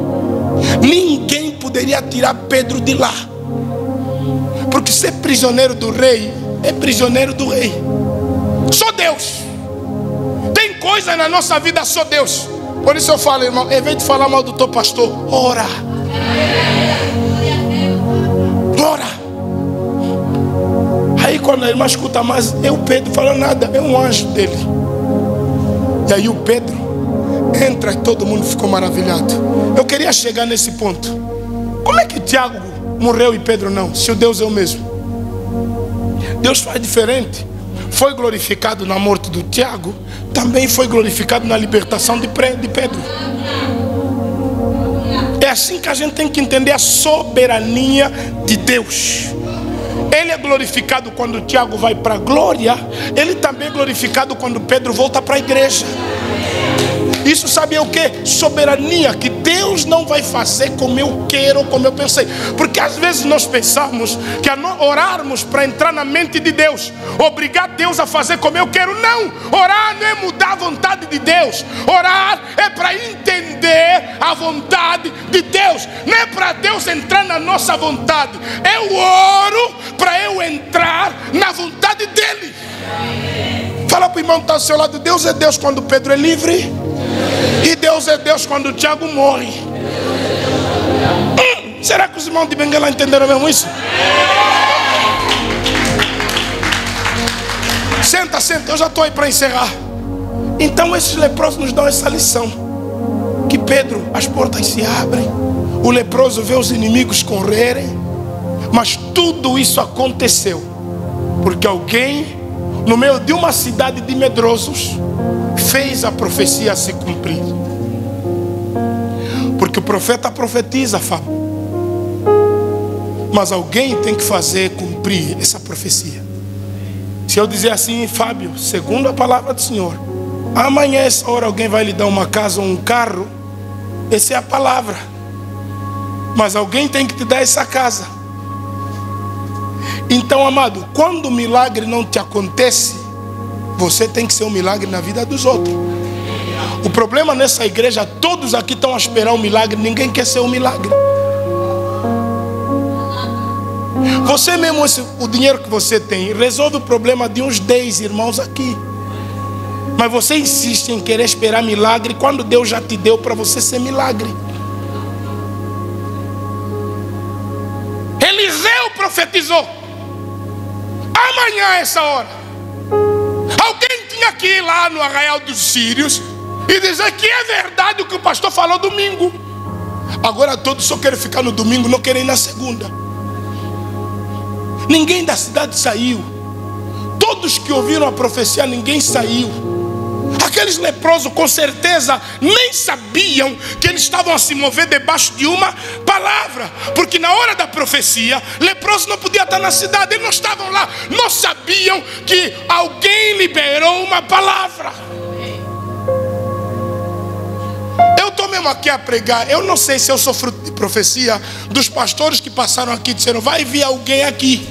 poderia tirar Pedro de lá. Porque ser prisioneiro do rei é prisioneiro do rei. Só Deus. Tem coisa na nossa vida, só Deus. Por isso eu falo, irmão, em vez de falar mal do teu pastor, ora. Ora. Aí quando a irmã escuta mais, é o Pedro falando nada, é um anjo dele. E aí o Pedro entra e todo mundo ficou maravilhado. Eu queria chegar nesse ponto. Como é que Tiago morreu e Pedro não, se o Deus é o mesmo? Deus faz diferente. Foi glorificado na morte do Tiago, também foi glorificado na libertação de Pedro. É assim que a gente tem que entender a soberania de Deus. Ele é glorificado quando o Tiago vai para a glória. Ele também é glorificado quando Pedro volta para a igreja. Isso sabe o que? Soberania, que Deus não vai fazer como eu quero ou como eu pensei. Porque às vezes nós pensamos que a orarmos para entrar na mente de Deus, obrigar Deus a fazer como eu quero. Não, orar não é mudar a vontade de Deus. Orar é para entender a vontade de Deus. Não é para Deus entrar na nossa vontade. Eu oro para eu entrar na vontade dEle. Fala para o irmão que está ao seu lado: Deus é Deus quando Pedro é livre, e Deus é Deus quando o Tiago morre. Será que os irmãos de Benguela entenderam mesmo isso? Senta, eu já estou aí para encerrar. Então esses leprosos nos dão essa lição: que Pedro, as portas se abrem, o leproso vê os inimigos correrem. Mas tudo isso aconteceu porque alguém no meio de uma cidade de medrosos, fez a profecia se cumprir. Porque o profeta profetiza, Fábio, mas alguém tem que fazer cumprir essa profecia. Se eu dizer assim, Fábio, segundo a palavra do Senhor, amanhã essa hora alguém vai lhe dar uma casa ou um carro, essa é a palavra, mas alguém tem que te dar essa casa. Então, amado, quando o milagre não te acontece, você tem que ser um milagre na vida dos outros. O problema nessa igreja, todos aqui estão a esperar um milagre, ninguém quer ser um milagre. Você mesmo, o dinheiro que você tem, resolve o problema de uns 10 irmãos aqui. Mas você insiste em querer esperar milagre, quando Deus já te deu para você ser milagre. Eliseu profetizou: amanhã essa hora, alguém tinha que ir lá no arraial dos sírios e dizer que é verdade o que o pastor falou domingo. Agora todos só querem ficar no domingo, não querem ir na segunda. Ninguém da cidade saiu. Todos que ouviram a profecia, ninguém saiu. Aqueles leprosos com certeza nem sabiam que eles estavam a se mover debaixo de uma palavra, porque na hora da profecia, leprosos não podiam estar na cidade, eles não estavam lá, não sabiam que alguém liberou uma palavra. Eu estou mesmo aqui a pregar, eu não sei se eu sou fruto de profecia dos pastores que passaram aqui e disseram, vai vir alguém aqui.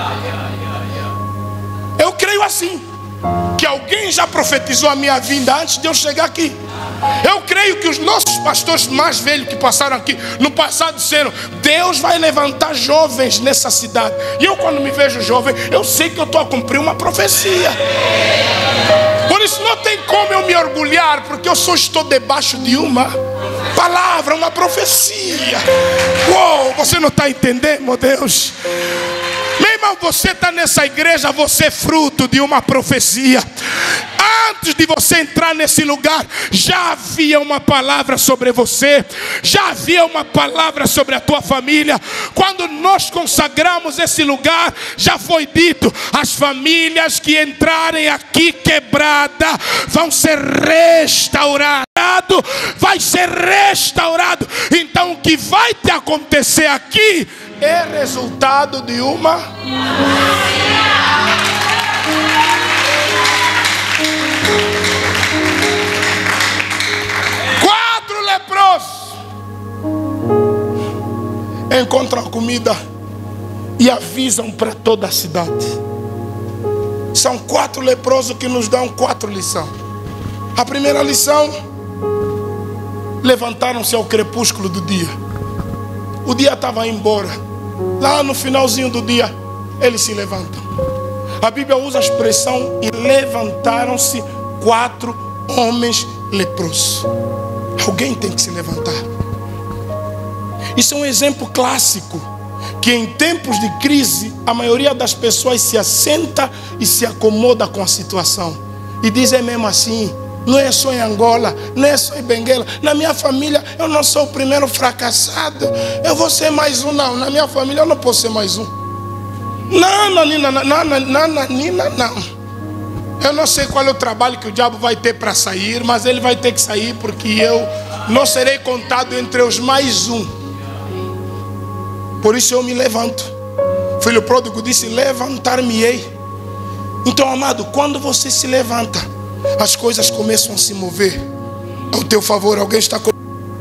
Eu creio assim, que alguém já profetizou a minha vinda antes de eu chegar aqui. Eu creio que os nossos pastores mais velhos que passaram aqui no passado disseram, Deus vai levantar jovens nessa cidade. E eu, quando me vejo jovem, eu sei que eu estou a cumprir uma profecia. Por isso não tem como eu me orgulhar, porque eu só estou debaixo de uma palavra, uma profecia. Uou, você não está entendendo, meu Deus? Meu irmão, você está nessa igreja, você é fruto de uma profecia. Antes de você entrar nesse lugar, já havia uma palavra sobre você, já havia uma palavra sobre a tua família. Quando nós consagramos esse lugar, já foi dito, as famílias que entrarem aqui quebrada vão ser restauradas. Vai ser restaurado. Então o que vai te acontecer aqui é resultado de uma 4 leprosos encontram comida e avisam para toda a cidade. São 4 leprosos que nos dão 4 lições. A primeira lição: levantaram-se ao crepúsculo do dia. O dia estava embora. Lá no finalzinho do dia, eles se levantam. A Bíblia usa a expressão, e levantaram-se 4 homens leprosos. Alguém tem que se levantar. Isso é um exemplo clássico, que em tempos de crise, a maioria das pessoas se assenta e se acomoda com a situação. E diz, é mesmo assim. Não é só em Angola, não é só em Benguela. Na minha família eu não sou o primeiro fracassado, eu vou ser mais um. Não, na minha família eu não posso ser mais um. Não. Eu não sei qual é o trabalho que o diabo vai ter para sair, mas ele vai ter que sair, porque eu não serei contado entre os mais um. Por isso eu me levanto. O filho pródigo disse, levantar-me-ei. Então, amado, quando você se levanta, as coisas começam a se mover ao teu favor. Alguém está com...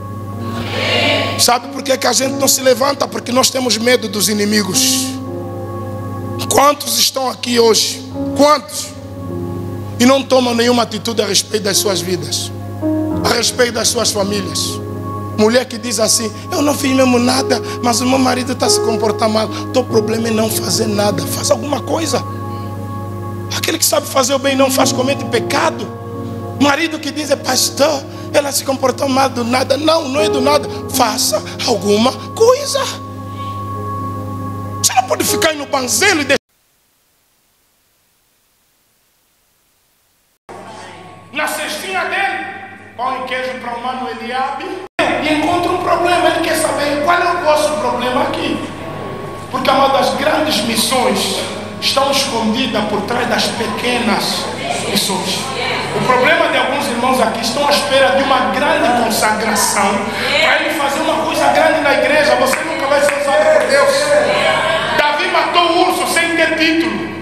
Sabe por que a gente não se levanta? Porque nós temos medo dos inimigos. Quantos estão aqui hoje? Quantos? E não tomam nenhuma atitude a respeito das suas vidas, a respeito das suas famílias. Mulher que diz assim, eu não fiz mesmo nada, mas o meu marido está se comportando mal. Teu problema é não fazer nada. Faz alguma coisa. Aquele que sabe fazer o bem não faz, comete pecado. Marido que diz, pastor, ela se comportou mal do nada. Não é do nada. Faça alguma coisa. Você não pode ficar aí no banzelo e deixar. Na cestinha dele, pão e queijo para o mano Eliabe. E encontra um problema. Ele quer saber qual é o vosso problema aqui. Porque é uma das grandes missões estão escondidas por trás das pequenas missões. O problema de alguns irmãos aqui estão à espera de uma grande consagração para ele fazer uma coisa grande na igreja. Você nunca vai ser usado por Deus. Davi matou o urso sem ter título.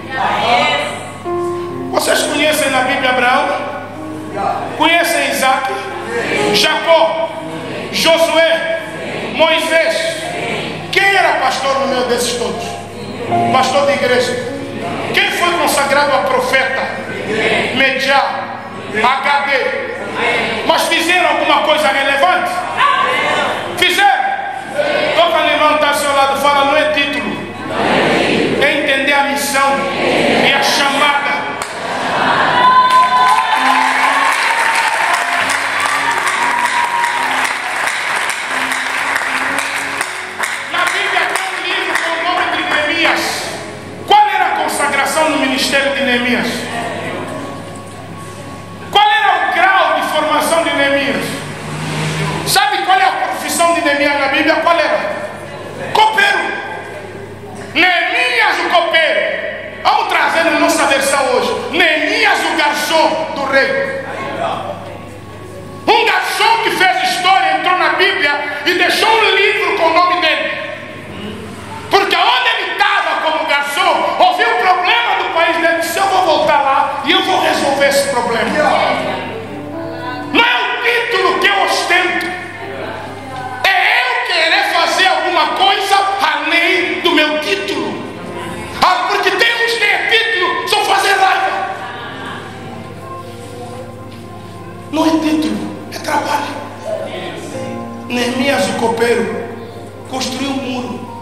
Vocês conhecem na Bíblia Abraão? Conhecem Isaac? Jacó? Josué? Moisés? Quem era pastor no meio desses todos? Pastor de igreja. Quem foi consagrado a profeta? Mediá, HD. Mas fizeram alguma coisa relevante? Fizeram. Toca no irmão que está ao seu lado, fala, não é título, é entender a missão e a chamada. Na Bíblia tem um livro com o nome de Neemias. Qual era a consagração no ministério de Neemias? Qual era o grau de formação de Neemias? Sabe qual é a profissão de Neemias na Bíblia? Qual era? Copeiro. Neemias o copeiro. Vamos trazer na nossa versão hoje. Neemias o garçom do rei. Um garçom que fez história, entrou na Bíblia e deixou um livro com o nome dele. Porque onde ele estava como garçom, ouviu o problema do país dele, disse, eu vou voltar lá e eu vou resolver esse problema. Não é o título que eu ostento, é eu querer fazer alguma coisa além do meu título. Porque tem uns que têm título, só fazer raiva. Não é título, é trabalho. Neemias o copeiro construiu um muro,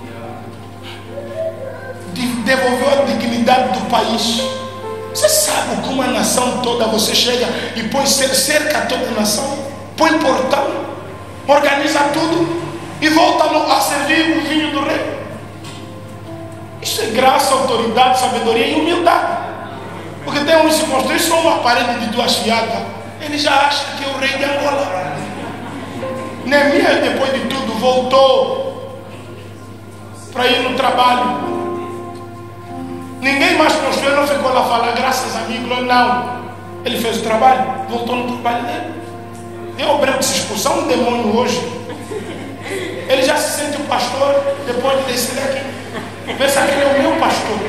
devolveu a dignidade do país. Você sabe como a nação toda, você chega e põe cerca toda a nação, põe portão, organiza tudo e volta a servir o vinho do rei. Isso é graça, autoridade, sabedoria e humildade. Porque tem um que se construir só uma parede de 2 fiadas, ele já acha que é o rei de Angola. Neemias, depois de tudo, voltou para ir no trabalho. Ninguém mais construiu, não ficou lá falar graças a mim, glória, não. Ele fez o trabalho, voltou no trabalho dele. Tem obreiro que se expulsar um demônio hoje, ele já se sente o pastor depois de descer daqui. Pensa que ele é o meu pastor.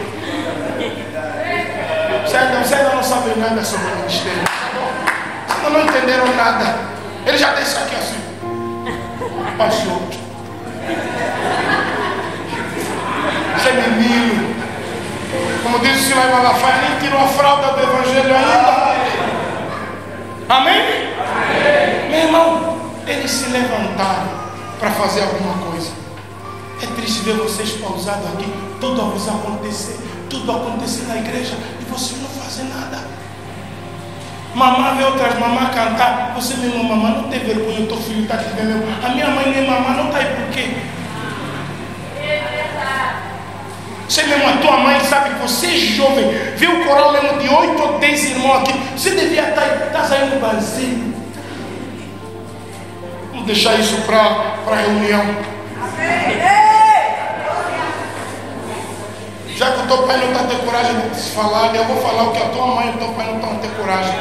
Você ainda não sabe nada sobre o ministério. Vocês não entenderam nada. Ele já desce aqui assim. Pastor. Você é menino. Como diz o senhor Malafaia, nem tirou a fralda do evangelho ainda. Amém? Amém? Meu irmão, eles se levantaram para fazer alguma coisa. É triste ver vocês pausados aqui, tudo a vos acontecer, tudo acontecer na igreja e vocês não fazem nada. Mamãe vê outras mamães cantar, você mesmo, mamãe, não tem vergonha, o teu filho está aqui mesmo. A minha mãe nem mamãe, não está aí por quê? Você mesmo, a tua mãe sabe que você é jovem, vê o coral mesmo de 8 ou 10 irmãos aqui, você devia estar saindo do barzinho. Vamos deixar isso para a reunião. Já que o teu pai não está tendo coragem de se falar, eu vou falar o que a tua mãe e o teu pai não estão tendo coragem.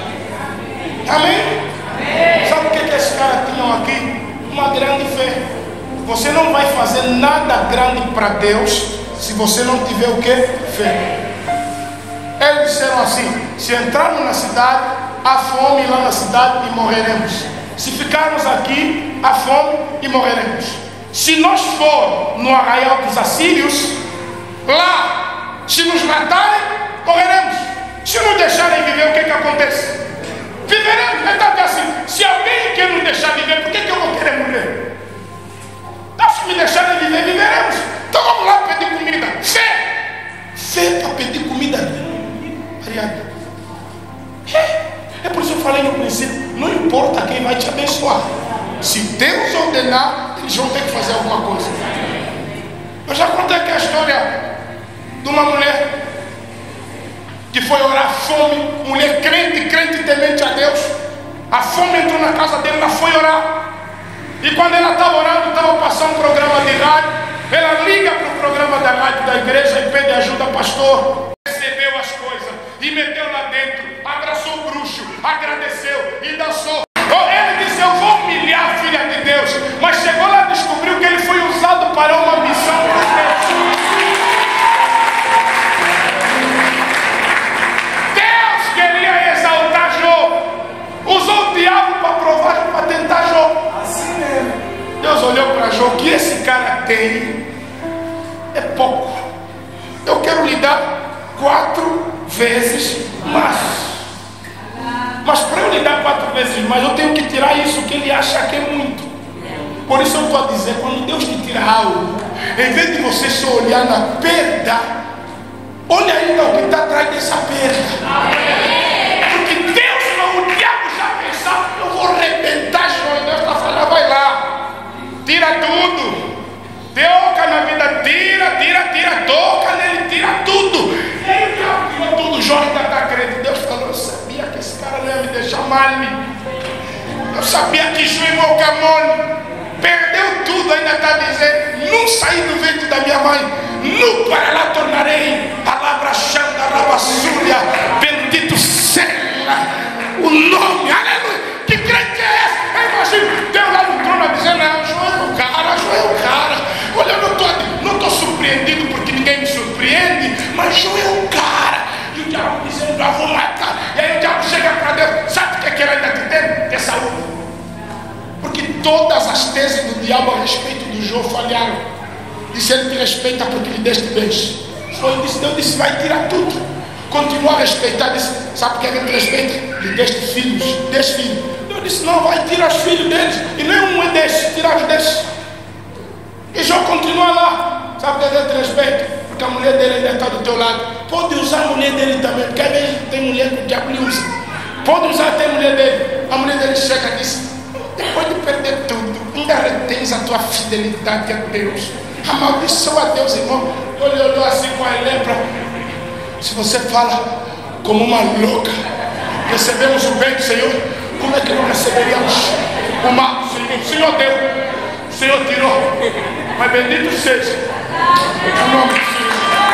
Amém? Sabe o que esses caras tinham aqui? Uma grande fé. Você não vai fazer nada grande para Deus se você não tiver o que? Fé. Eles disseram assim: se entrarmos na cidade, há fome lá na cidade e morreremos. Se ficarmos aqui, há fome e morreremos. Se nós formos no arraial dos assírios, lá, se nos matarem, morreremos. Se nos deixarem viver, o que acontece? Viveremos. Então assim, se alguém quer nos deixar viver, por que eu vou querer morrer? Então, se me deixarem viver, viveremos. Então vamos lá pedir comida. Fé! Fé para pedir comida. Mariana. É por isso que eu falei no princípio, não importa quem vai te abençoar. Se Deus ordenar, eles vão ter que fazer alguma coisa. Eu já contei aqui a história de uma mulher que foi orar fome, mulher crente temente a Deus. A fome entrou na casa dele, ela foi orar. E quando ela estava orando, estava passando um programa de rádio. Ela liga para o programa da rádio da igreja e pede ajuda, pastor. despedaçou. Ele disse: eu vou humilhar a filha de Deus. Mas chegou lá e descobriu que ele foi usado para uma missão profética. Deus queria exaltar Jó. Usou o diabo para provar, para tentar Jó. Assim mesmo. Deus olhou para Jó: o que esse cara tem é pouco. Eu quero lhe dar 4 vezes mais. Mas para eu lhe dar 4 vezes mais, eu tenho que tirar isso que ele acha que é muito. Por isso eu estou a dizer, quando Deus te tira algo, em vez de você só olhar na perda, olha ainda o que está atrás dessa perda. Porque Deus não, o diabo já pensava: eu vou arrebentar Jó. Deus está falando: vai lá, tira tudo. Toca na vida, tira, toca nele, tira tudo. E aí o diabo tirou tudo. Jó ainda está crente. Deus falou: eu sabia que esse cara não ia me deixar mal. Eu sabia que Jó e Mocamone perdeu tudo. Ainda está dizendo: não saí do ventre da minha mãe, no para lá tornarei. Palavra chanda, rabassúria, bendito seja o nome. Aleluia. Que crente é esse? Eu imagino Deus lá no trono dizendo: não, Jó é o cara, Jó é o cara. Olha, eu não estou surpreendido porque ninguém me surpreende, mas Jó é o cara. E o diabo dizendo: eu vou matar. E aí o diabo chega para Deus: sabe o que ele ainda te tem? É saúde. Porque todas as teses do diabo a respeito do Jó falharam. Disse: ele te respeita porque lhe deste bens. Deus disse: vai tirar tudo. Continuou a respeitar. Disse: sabe por que ele te respeita? Lhe deste filhos, 10 filhos. Deus disse: não, vai tirar os filhos deles. E nenhum é desses, tirar os desses. E Jó continua lá. Sabe por que ele te respeita? Porque a mulher dele ainda está do teu lado. Pode usar a mulher dele também, porque às vezes tem mulher que o diabo lhe usa. Pode usar até a mulher dele. A mulher dele chega e diz: depois de perder tudo, ainda retens a tua fidelidade a Deus. Amaldiçoa a Deus, irmão. Ele olhou assim com a lepra. Se você fala como uma louca, recebemos o bem do Senhor, como é que não receberíamos o mal do Senhor? O Senhor deu, o Senhor tirou, mas bendito seja o nome do Senhor.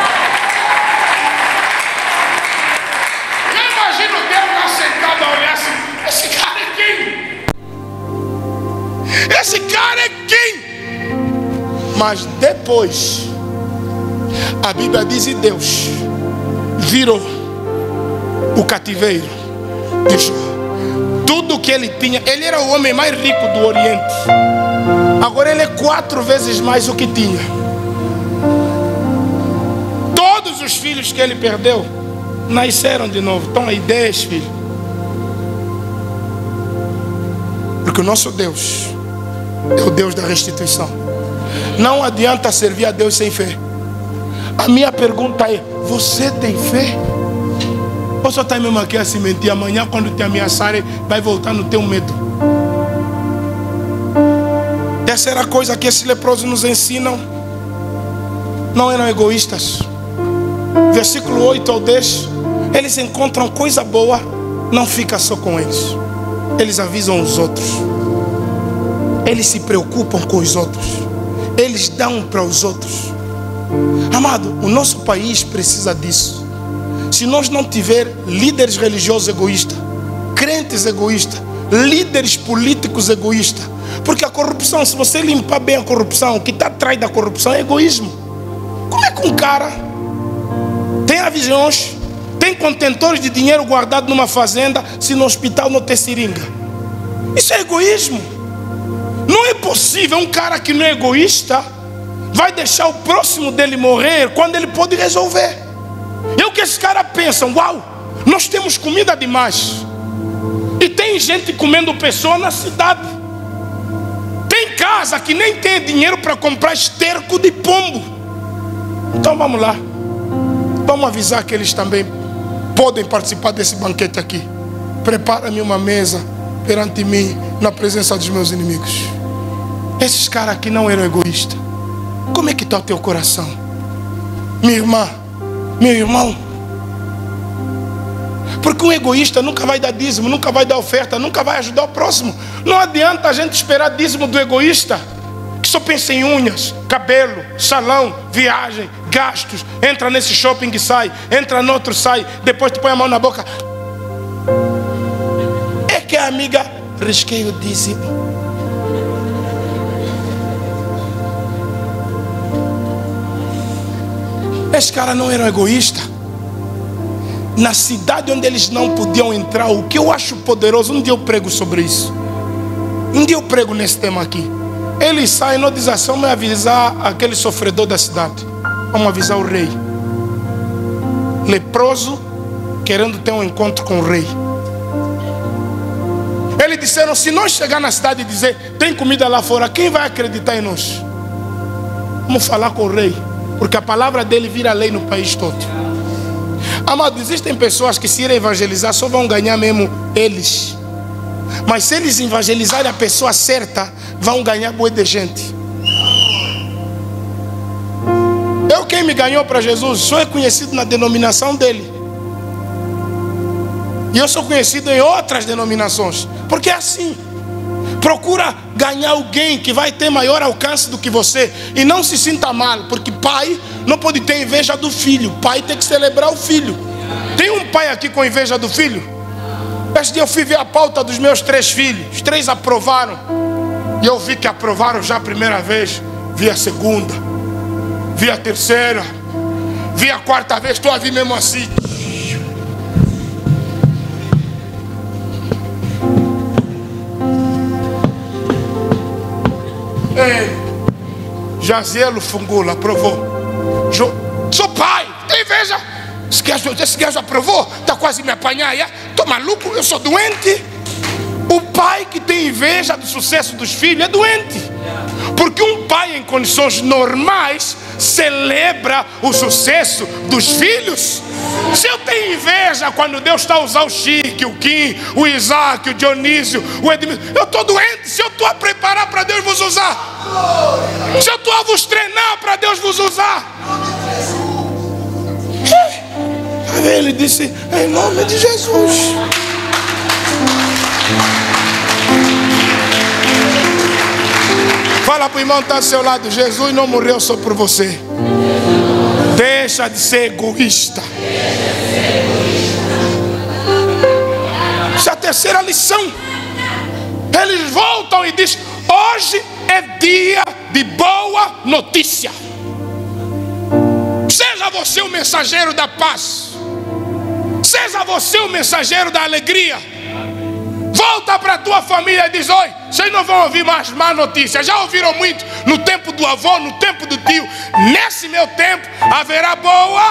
Eu imagino Deus lá sentado a olhar assim: esse cara é quem? Esse cara é quem? Mas depois a Bíblia diz: e Deus virou o cativeiro de Jó. Tudo que ele tinha, ele era o homem mais rico do Oriente. Agora ele é 4 vezes mais o que tinha. Todos os filhos que ele perdeu nasceram de novo. Estão aí 10 filhos. Porque o nosso Deus é o Deus da restituição. Não adianta servir a Deus sem fé. A minha pergunta é: você tem fé? Ou só está mesmo aqui a se mentir? Amanhã, quando te ameaçarem, vai voltar no teu medo. Terceira coisa que esses leprosos nos ensinam: não eram egoístas. Versículo 8 ao 10. Eles encontram coisa boa, não fica só com eles. Eles avisam os outros. Eles se preocupam com os outros. Eles dão para os outros. Amado, o nosso país precisa disso. Se nós não tiver líderes religiosos egoístas, crentes egoístas, líderes políticos egoístas, porque a corrupção, se você limpar bem a corrupção, o que está atrás da corrupção é egoísmo. Como é que um cara tem aviões, tem contentores de dinheiro guardado numa fazenda, se no hospital não tem seringa? Isso é egoísmo. Não é possível um cara que não é egoísta vai deixar o próximo dele morrer quando ele pode resolver. É o que esses caras pensam: uau, nós temos comida demais. E tem gente comendo pessoa na cidade. Tem casa que nem tem dinheiro para comprar esterco de pombo. Então vamos lá, vamos avisar que eles também podem participar desse banquete aqui. Prepara-me uma mesa perante mim, na presença dos meus inimigos. Esses caras aqui não eram egoístas. Como é que está o teu coração? Minha irmã, meu irmão. Porque um egoísta nunca vai dar dízimo, nunca vai dar oferta, nunca vai ajudar o próximo. Não adianta a gente esperar dízimo do egoísta, que só pensa em unhas, cabelo, salão, viagem, gastos. Entra nesse shopping e sai, entra no outro, sai, depois te põe a mão na boca. É que a amiga? Risquei o dízimo. Esse cara não era egoísta. Na cidade onde eles não podiam entrar, o que eu acho poderoso, um dia eu prego sobre isso. Um dia eu prego nesse tema aqui. Eles saem, não diz assim, vamos avisar aquele sofredor da cidade. Vamos avisar o rei. Leproso, querendo ter um encontro com o rei. Eles disseram, se nós chegar na cidade e dizer, tem comida lá fora, quem vai acreditar em nós? Vamos falar com o rei, porque a palavra dele vira lei no país todo. Amado, existem pessoas que se irem evangelizar só vão ganhar mesmo eles. Mas se eles evangelizarem a pessoa certa, vão ganhar bué de gente. Quem me ganhou para Jesus, só é conhecido na denominação dele. E eu sou conhecido em outras denominações. Porque é assim. Procura ganhar alguém que vai ter maior alcance do que você. E não se sinta mal, porque pai não pode ter inveja do filho. Pai tem que celebrar o filho. Tem um pai aqui com inveja do filho? Esse dia eu fui ver a pauta dos meus 3 filhos. Os 3 aprovaram. E eu vi que aprovaram já a primeira vez. Vi a segunda. Vi a terceira. Vi a quarta vez. Estou a vir mesmo assim. Ei, Jazielo Fungula aprovou. Sou pai, tem inveja. Esse gajo aprovou, está quase me apanhar. Estou maluco, eu sou doente. O pai que tem inveja do sucesso dos filhos é doente. Porque um pai em condições normais celebra o sucesso dos filhos. Se eu tenho inveja quando Deus está a usar o Chique, o Kim, o Isaac, o Dionísio, o Edmilson, eu estou doente. Se eu estou a preparar para Deus vos usar, se eu estou a vos treinar para Deus vos usar. Ele disse, em nome de Jesus. Fala para o irmão que está ao seu lado, Jesus não morreu só por você. Deixa de ser egoísta. Essa é a terceira lição. Eles voltam e dizem, hoje é dia de boa notícia. Seja você o mensageiro da paz. Seja você o mensageiro da alegria. Volta para a tua família e diz, oi, vocês não vão ouvir mais má notícia. Já ouviram muito no tempo do avô, no tempo do tio. Nesse meu tempo haverá boa.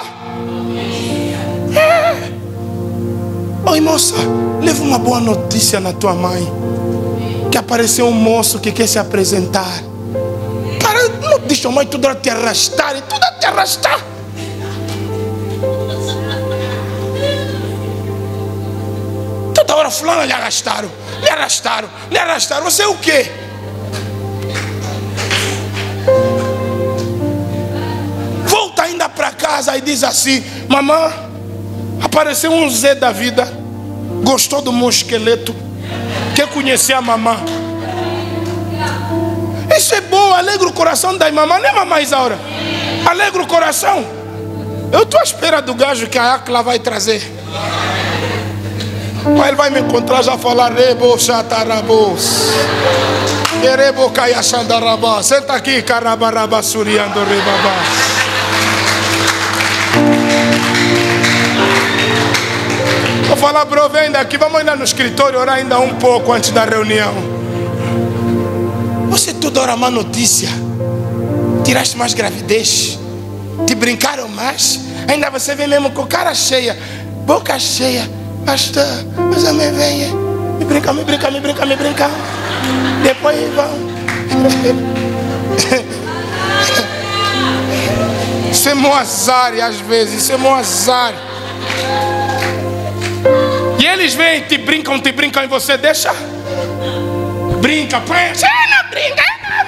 Oi moça, leva uma boa notícia na tua mãe. Que apareceu um moço que quer se apresentar. Para, não deixa a mãe tudo a te arrastar. Tudo a te arrastar. Toda hora fulano lhe arrastaram. Lhe arrastaram, lhe arrastaram. Você é o quê? Volta ainda para casa e diz assim, mamãe, apareceu um Zé da vida. Gostou do meu esqueleto. Quer conhecer a mamãe. Isso é bom, alegra o coração da mamãe. Não é mamãe Isaura? Alegra o coração. Eu estou à espera do gajo que a Acla vai trazer. Mas ele vai me encontrar já falar rebo chatarabos. Erebo caiaxandarabá. Senta aqui, carabarabá suriando rebabá. Vou falar, bro, vem daqui. Vamos ainda no escritório orar ainda um pouco antes da reunião. Você toda hora má notícia. Tiraste mais gravidez. Te brincaram mais. Ainda você vem mesmo com cara cheia, boca cheia. Pastor, os homens vêm. Me brinca, me brinca, me brinca, me brinca. Depois vão. Isso é meu azar, às vezes. Isso é meu azar. E eles vêm, te brincam e você deixa. Brinca, põe. Você não brinca.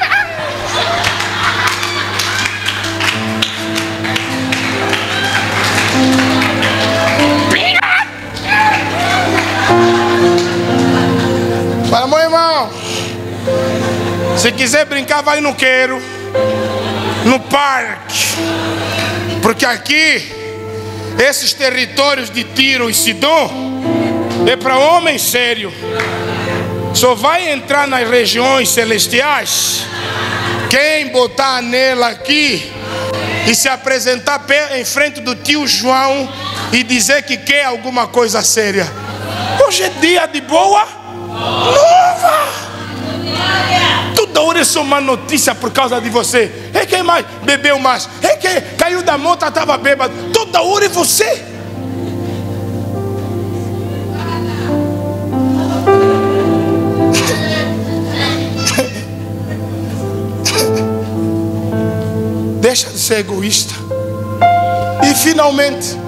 Fala, meu irmão, se quiser brincar, vai no Queiro, no parque. Porque aqui, esses territórios de Tiro e Sidom, É para homem sério. Só vai entrar nas regiões celestiais quem botar nela aqui e se apresentar em frente do tio João e dizer que quer alguma coisa séria. Hoje é dia de boa nova. Toda hora é só uma notícia por causa de você. É quem mais bebeu mais? É quem caiu da moto, estava bêbado. Toda hora é você. Deixa de ser egoísta. E finalmente,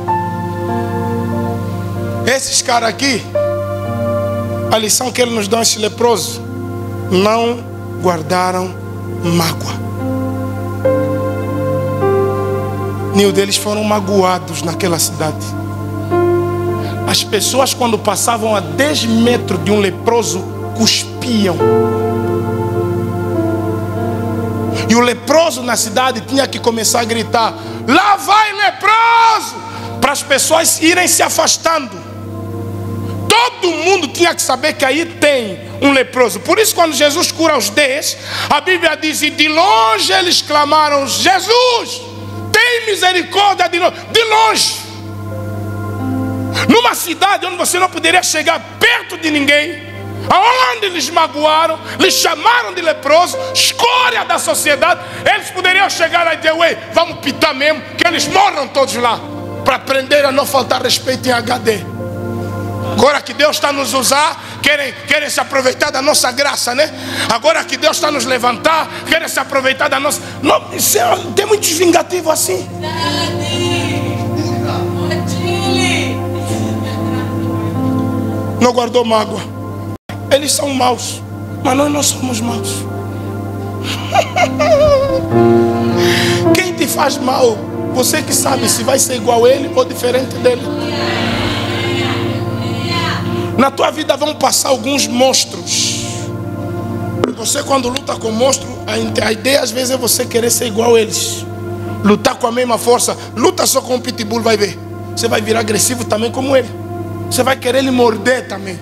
esses caras aqui, a lição que ele nos dá, esse leproso, não guardaram mágoa. Nenhum deles foram magoados naquela cidade. As pessoas, quando passavam a 10 metros de um leproso, cuspiam. E o leproso na cidade tinha que começar a gritar: lá vai leproso! Para as pessoas irem se afastando. Todo mundo tinha que saber que aí tem um leproso. Por isso, quando Jesus cura os 10, a Bíblia diz: e de longe eles clamaram: Jesus, tem misericórdia de nós. De longe. Numa cidade onde você não poderia chegar perto de ninguém, aonde eles magoaram, lhes chamaram de leproso, escória da sociedade, eles poderiam chegar lá e dizer: ué, vamos pitar mesmo, que eles morram todos lá, para aprender a não faltar respeito em HD. Agora que Deus está nos usar, querem se aproveitar da nossa graça, né? Agora que Deus está nos levantar, querem se aproveitar da nossa... Não, tem muitos vingativos assim. Não guardou mágoa. Eles são maus, mas nós não somos maus. Quem te faz mal, você que sabe se vai ser igual a ele ou diferente dele. Na tua vida vão passar alguns monstros. Você, quando luta com monstro, a ideia às vezes é você querer ser igual a eles, lutar com a mesma força. Luta só com um pitbull, vai ver, você vai virar agressivo também como ele. Você vai querer lhe morder também.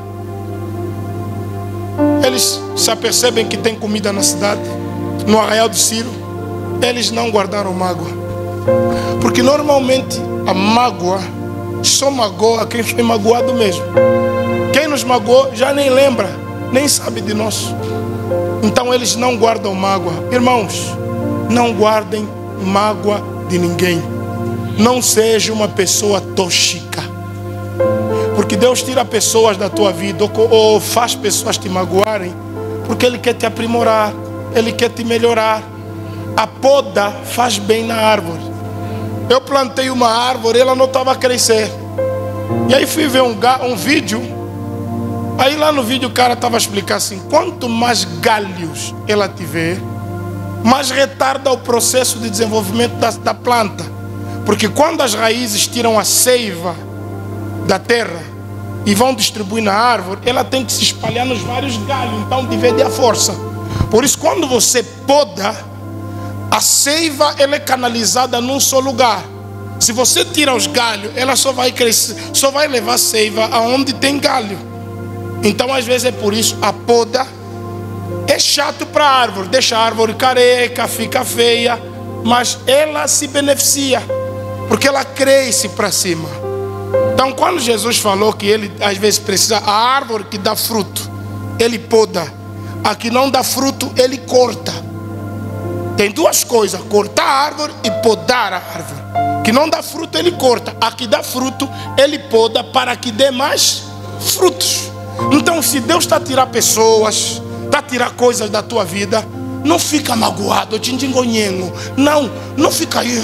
Eles se apercebem que tem comida na cidade, no arraial do Ciro. Eles não guardaram mágoa, porque normalmente a mágoa só magoa quem foi magoado mesmo. Quem nos magoou já nem lembra, nem sabe de nós. Então eles não guardam mágoa. Irmãos, não guardem mágoa de ninguém. Não seja uma pessoa tóxica, porque Deus tira pessoas da tua vida ou faz pessoas te magoarem, porque Ele quer te aprimorar, Ele quer te melhorar. A poda faz bem na árvore. Eu plantei uma árvore, ela não estava a crescer. E aí fui ver um vídeo. Aí lá no vídeo o cara estava a explicar assim: quanto mais galhos ela tiver, mais retarda o processo de desenvolvimento da planta. Porque quando as raízes tiram a seiva da terra e vão distribuir na árvore, ela tem que se espalhar nos vários galhos, então divide a força. Por isso, quando você poda, a seiva ela é canalizada num só lugar. Se você tira os galhos, ela só vai crescer, só vai levar seiva aonde tem galho. Então às vezes é por isso a poda é chato para a árvore, deixa a árvore careca, fica feia, mas ela se beneficia, porque ela cresce para cima. Então quando Jesus falou que ele às vezes precisa, a árvore que dá fruto, ele poda, a que não dá fruto, ele corta. Tem duas coisas: cortar a árvore e podar a árvore. Que não dá fruto, ele corta. A que dá fruto, ele poda para que dê mais frutos. Então, se Deus está a tirar pessoas, está a tirar coisas da tua vida, não fica magoado, não fica aí.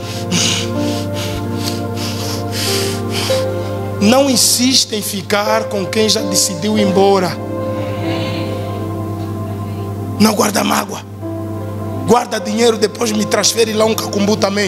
Não insiste em ficar com quem já decidiu ir embora. Não guarda mágoa. Guarda dinheiro, depois me transfere lá um cacumbu também.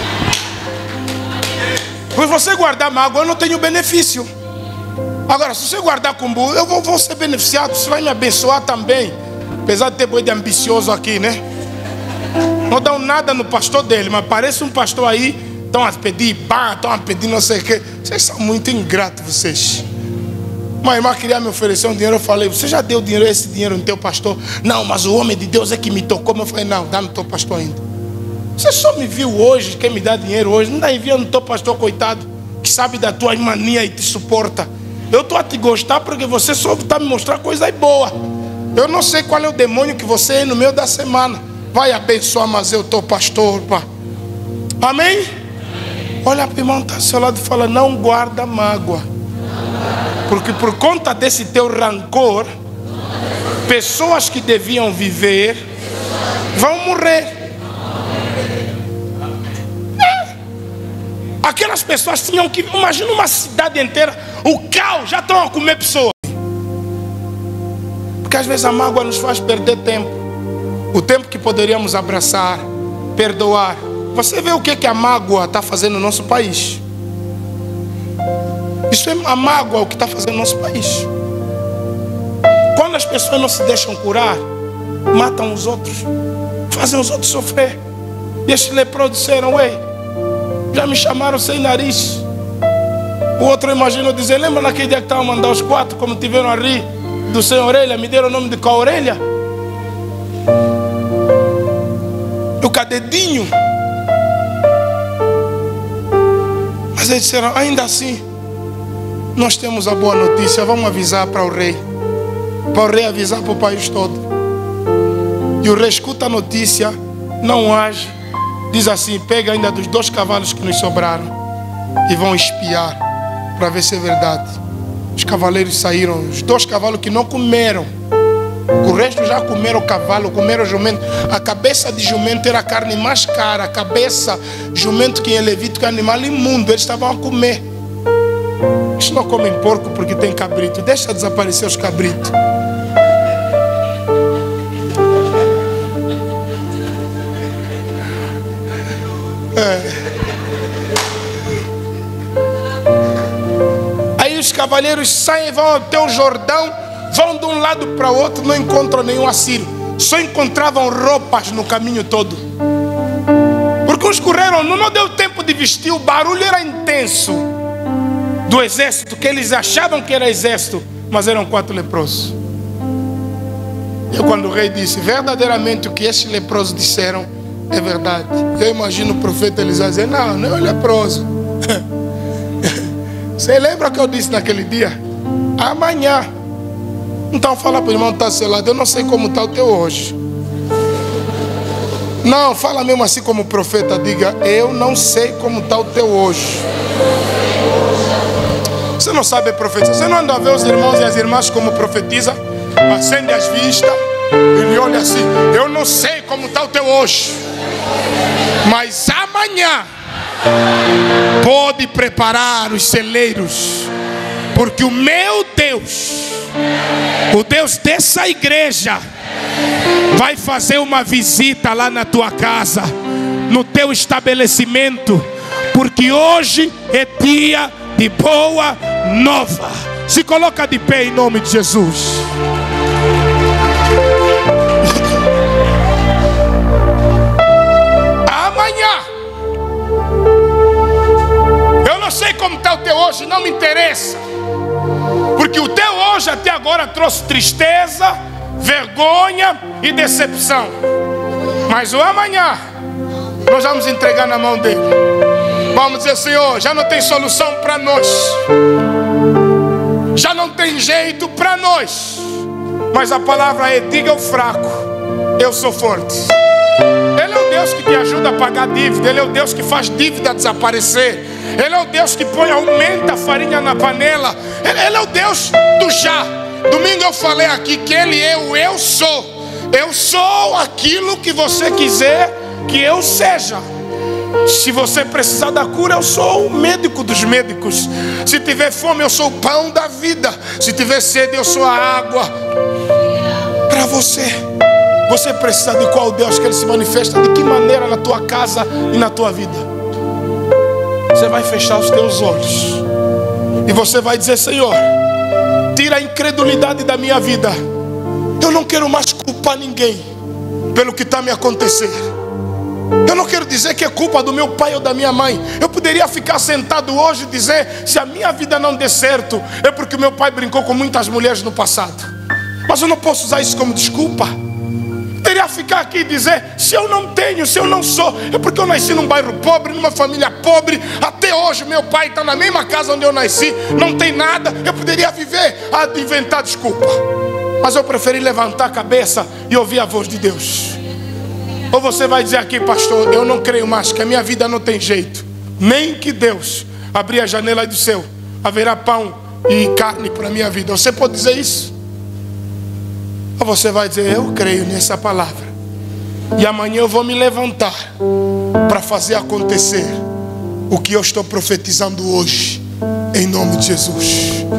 Pois você guardar mágoa, eu não tenho benefício. Agora, se você guardar cumbu, eu vou ser beneficiado. Você vai me abençoar também. Apesar de ter boi de ambicioso aqui, né? Não dão nada no pastor dele, mas parece um pastor aí. Estão a pedir estão a pedir não sei o que. Vocês são muito ingratos, vocês. Uma irmã queria me oferecer um dinheiro. Eu falei: você já deu dinheiro, esse dinheiro no teu pastor? Não, mas o homem de Deus é que me tocou. Eu falei: não, dá no teu pastor ainda. Você só me viu hoje, quer me dar dinheiro hoje. Não dá envia no teu pastor, coitado, que sabe da tua mania e te suporta. Eu estou a te gostar porque você só está me mostrar coisa boa. Eu não sei qual é o demônio que você é no meio da semana. Vai abençoar, mas eu estou pastor, pá. Amém? Olha para o irmão que está ao seu lado e fala: não guarda mágoa. Porque por conta desse teu rancor, pessoas que deviam viver vão morrer. Aquelas pessoas tinham que... Imagina uma cidade inteira, o caos, já estão a comer pessoas. Porque às vezes a mágoa nos faz perder tempo. O tempo que poderíamos abraçar, perdoar. Você vê o que a mágoa está fazendo no nosso país. Isso é a mágoa o que está fazendo no nosso país. Quando as pessoas não se deixam curar, matam os outros, fazem os outros sofrer. E esses leprosos disseram: ei, já me chamaram sem nariz. O outro imaginou dizer: lembra naquele dia que estavam mandando os 4, como tiveram a rir do sem orelha, me deram o nome de qual orelha? O cadedinho. Mas eles disseram: ainda assim, nós temos a boa notícia, vamos avisar para o rei. Para o rei avisar para o país todo. E o rei escuta a notícia, não age. Diz assim: pega ainda dos 2 cavalos que nos sobraram e vão espiar para ver se é verdade. Os cavaleiros saíram, os 2 cavalos que não comeram. O resto já comeram cavalo, comeram jumento. A cabeça de jumento era a carne mais cara. A cabeça jumento que em Levítico é animal imundo. Eles estavam a comer. Eles não comem porco porque tem cabrito. Deixa desaparecer os cabritos. Aí os cavaleiros saem, vão até o Jordão, vão de um lado para o outro, não encontram nenhum assírio. Só encontravam roupas no caminho todo. Porque uns correram, não deu tempo de vestir, o barulho era intenso do exército, que eles achavam que era exército, mas eram 4 leprosos. E quando o rei disse: verdadeiramente o que estes leprosos disseram é verdade. Eu imagino o profeta Eliseu dizer: não, não é leproso. Você lembra o que eu disse naquele dia? Amanhã. Então fala para o irmão que está ao seu lado: eu não sei como está o teu hoje. Não, fala mesmo assim como profeta. Diga: eu não sei como está o teu hoje. Você não sabe profetizar. Você não anda a ver os irmãos e as irmãs como profetiza? Acende as vistas. Ele olha assim: eu não sei como está o teu hoje, mas amanhã pode preparar os celeiros, porque o meu Deus, o Deus dessa igreja, vai fazer uma visita lá na tua casa, no teu estabelecimento, porque hoje é dia de boa nova. Se coloca de pé em nome de Jesus. Amanhã, eu não sei como está o teu hoje, não me interessa, porque o teu hoje até agora trouxe tristeza, vergonha e decepção. Mas o amanhã nós vamos entregar na mão dele. Vamos dizer: Senhor, já não tem solução para nós, já não tem jeito para nós, mas a palavra é: diga ao fraco, eu sou forte. Ele é o Deus que te ajuda a pagar dívida. Ele é o Deus que faz dívida desaparecer. Ele é o Deus que aumenta a farinha na panela. Ele é o Deus do já. Domingo eu falei aqui que Ele é o eu sou. Eu sou aquilo que você quiser que eu seja. Se você precisar da cura, eu sou o médico dos médicos. Se tiver fome, eu sou o pão da vida. Se tiver sede, eu sou a água para você. Você precisa de qual Deus que Ele se manifesta? De que maneira na tua casa e na tua vida? Você vai fechar os teus olhos e você vai dizer: Senhor, tira a incredulidade da minha vida. Eu não quero mais culpar ninguém pelo que está me acontecendo. Eu não quero dizer que é culpa do meu pai ou da minha mãe. Eu poderia ficar sentado hoje e dizer: se a minha vida não der certo, é porque o meu pai brincou com muitas mulheres no passado. Mas eu não posso usar isso como desculpa. Poderia ficar aqui e dizer: se eu não tenho, se eu não sou, é porque eu nasci num bairro pobre, numa família pobre. Até hoje meu pai está na mesma casa onde eu nasci, não tem nada. Eu poderia viver a inventar desculpa. Mas eu preferi levantar a cabeça e ouvir a voz de Deus. Ou você vai dizer aqui: pastor, eu não creio mais, que a minha vida não tem jeito. Nem que Deus abrir a janela do céu, haverá pão e carne para a minha vida. Você pode dizer isso? Ou você vai dizer: eu creio nessa palavra, e amanhã eu vou me levantar para fazer acontecer o que eu estou profetizando hoje, em nome de Jesus.